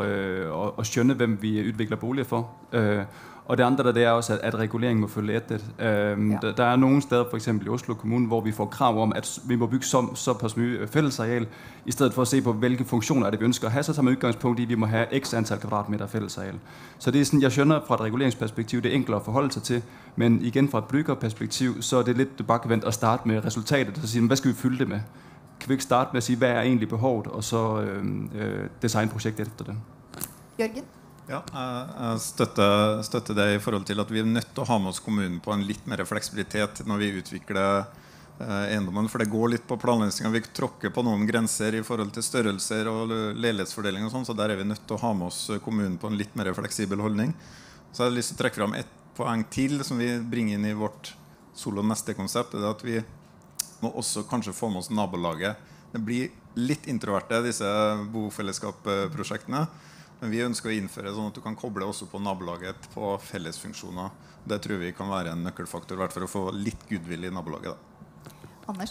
og skjønne, hvem vi udvikler boliger for. Og det andre det også, at regulering må følge etter. Der nogle steder, for eksempel i Oslo Kommune, hvor vi får krav om, at vi må bygge såpass mye fællesareal, i stedet for at se på, hvilke funktioner det vi ønsker at have, så tager man udgangspunkt i, at vi må have x antal kvadratmeter fællesareal. Så det sådan, jeg skjønner fra et reguleringsperspektiv, det enklere at forholde sig til, men igen fra et byggerperspektiv, så det lidt tilbagevendt at starte med resultatet, og sige, hvad skal vi fylde det med? Kan vi ikke starte med at sige, hvad egentlig behovet, og så designe projektet efter det? Jørgen? Ja, jeg støtter det i forhold til at vi nødt til å ha med oss kommunen på en litt mer fleksibilitet når vi utvikler eiendommen, for det går litt på planleggingen. Vi tråkker på noen grenser i forhold til størrelser og leilighetsfordeling og sånn, så der vi nødt til å ha med oss kommunen på en litt mer fleksibel holdning. Så jeg har lyst til å trekke fram et poeng til som vi bringer inn i vårt solo neste konsept, det at vi må også kanskje få med oss nabolaget. Det blir litt introverte, disse bofellesskapsprosjektene. Men vi ønsker å innføre sånn at du kan koble også på nabolaget på fellesfunksjoner. Det tror vi kan være en nøkkelfaktor, i hvert fall for å få litt goodwill i nabolaget da. Anders?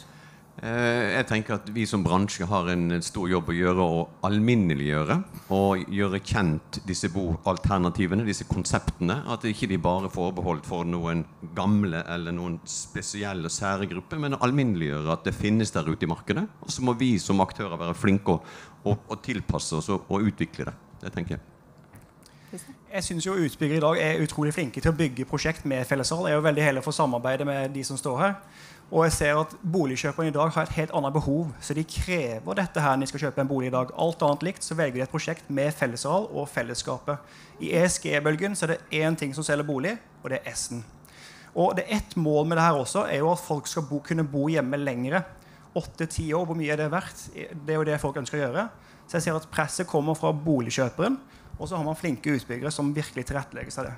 Jeg tenker at vi som bransje har en stor jobb å gjøre å alminneliggjøre og gjøre kjent disse boalternativene, disse konseptene, at ikke de bare forbeholdt for noen gamle eller noen spesielle sære grupper, men å alminneliggjøre at det finnes der ute i markedet, og så må vi som aktører være flinke å tilpasse oss og utvikle det. Det tenker jeg. Jeg synes jo utbyggere i dag utrolig flinke til å bygge prosjekt med felleshold. Jeg veldig heldig for å samarbeide med de som står her. Og jeg ser at boligkjøperne i dag har et helt annet behov, så de krever dette her når de skal kjøpe en bolig i dag. Alt annet likt, så velger de et prosjekt med felleshold og fellesskapet. I ESG-bølgen så det en ting som selger bolig, og det S-en. Og det ett mål med det her også jo at folk skal kunne bo hjemme lengre. 8-10 år, hvor mye det verdt? Det jo det folk ønsker å gjøre. Så jeg ser at presset kommer fra boligkjøperen, og så har man flinke utbyggere som virkelig tilrettelegger seg det.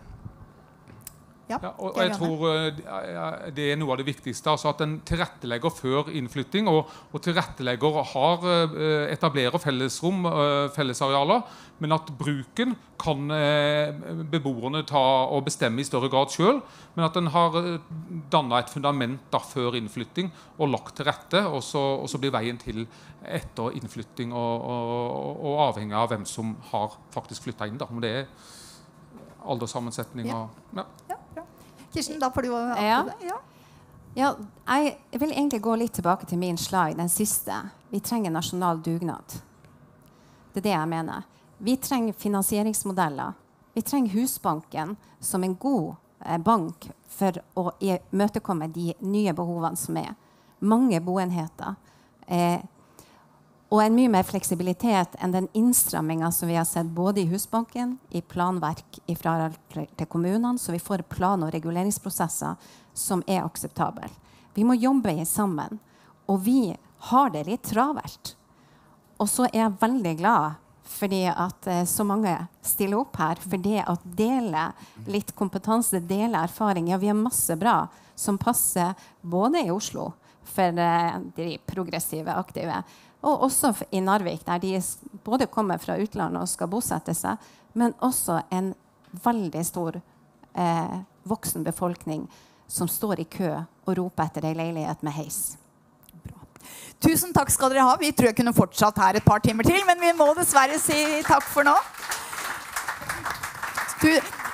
Ja, og jeg tror det noe av det viktigste, altså at den tilrettelegger før innflytting, og tilrettelegger etablerer fellesrom, fellesarealer, men at bruken kan beboerne ta og bestemme i større grad selv, men at den har dannet et fundament da, før innflytting og lagt til rette, og så blir veien til etter innflytting og avhengig av hvem som har faktisk flyttet inn da, om det alderssammensetning og... Kirsten, da får du Ja, jeg vil egentlig gå litt tilbake til min slide, den siste. Vi trenger nasjonal dugnad. Det det jeg mener. Vi trenger finansieringsmodeller. Vi trenger Husbanken som en god bank for å imøtekomme de nye behovene som mange boenheter. Og en mye mer fleksibilitet enn den innstrammingen som vi har sett både i Husbanken, i planverk fra til kommunene, så vi får plan- og reguleringsprosesser som akseptabel. Vi må jobbe sammen, og vi har det litt travelt. Og så jeg veldig glad fordi at så mange stiller opp her, for det å dele litt kompetanse, dele erfaring. Ja, vi har masse bra som passer både i Oslo for de progressive, aktive, og også i Narvik, der de både kommer fra utlandet og skal bosette seg, men også en veldig stor voksen befolkning som står i kø og roper etter en leilighet med heis. Tusen takk skal dere ha. Vi tror jeg kunne fortsatt her et par timer til, men vi må dessverre si takk for nå.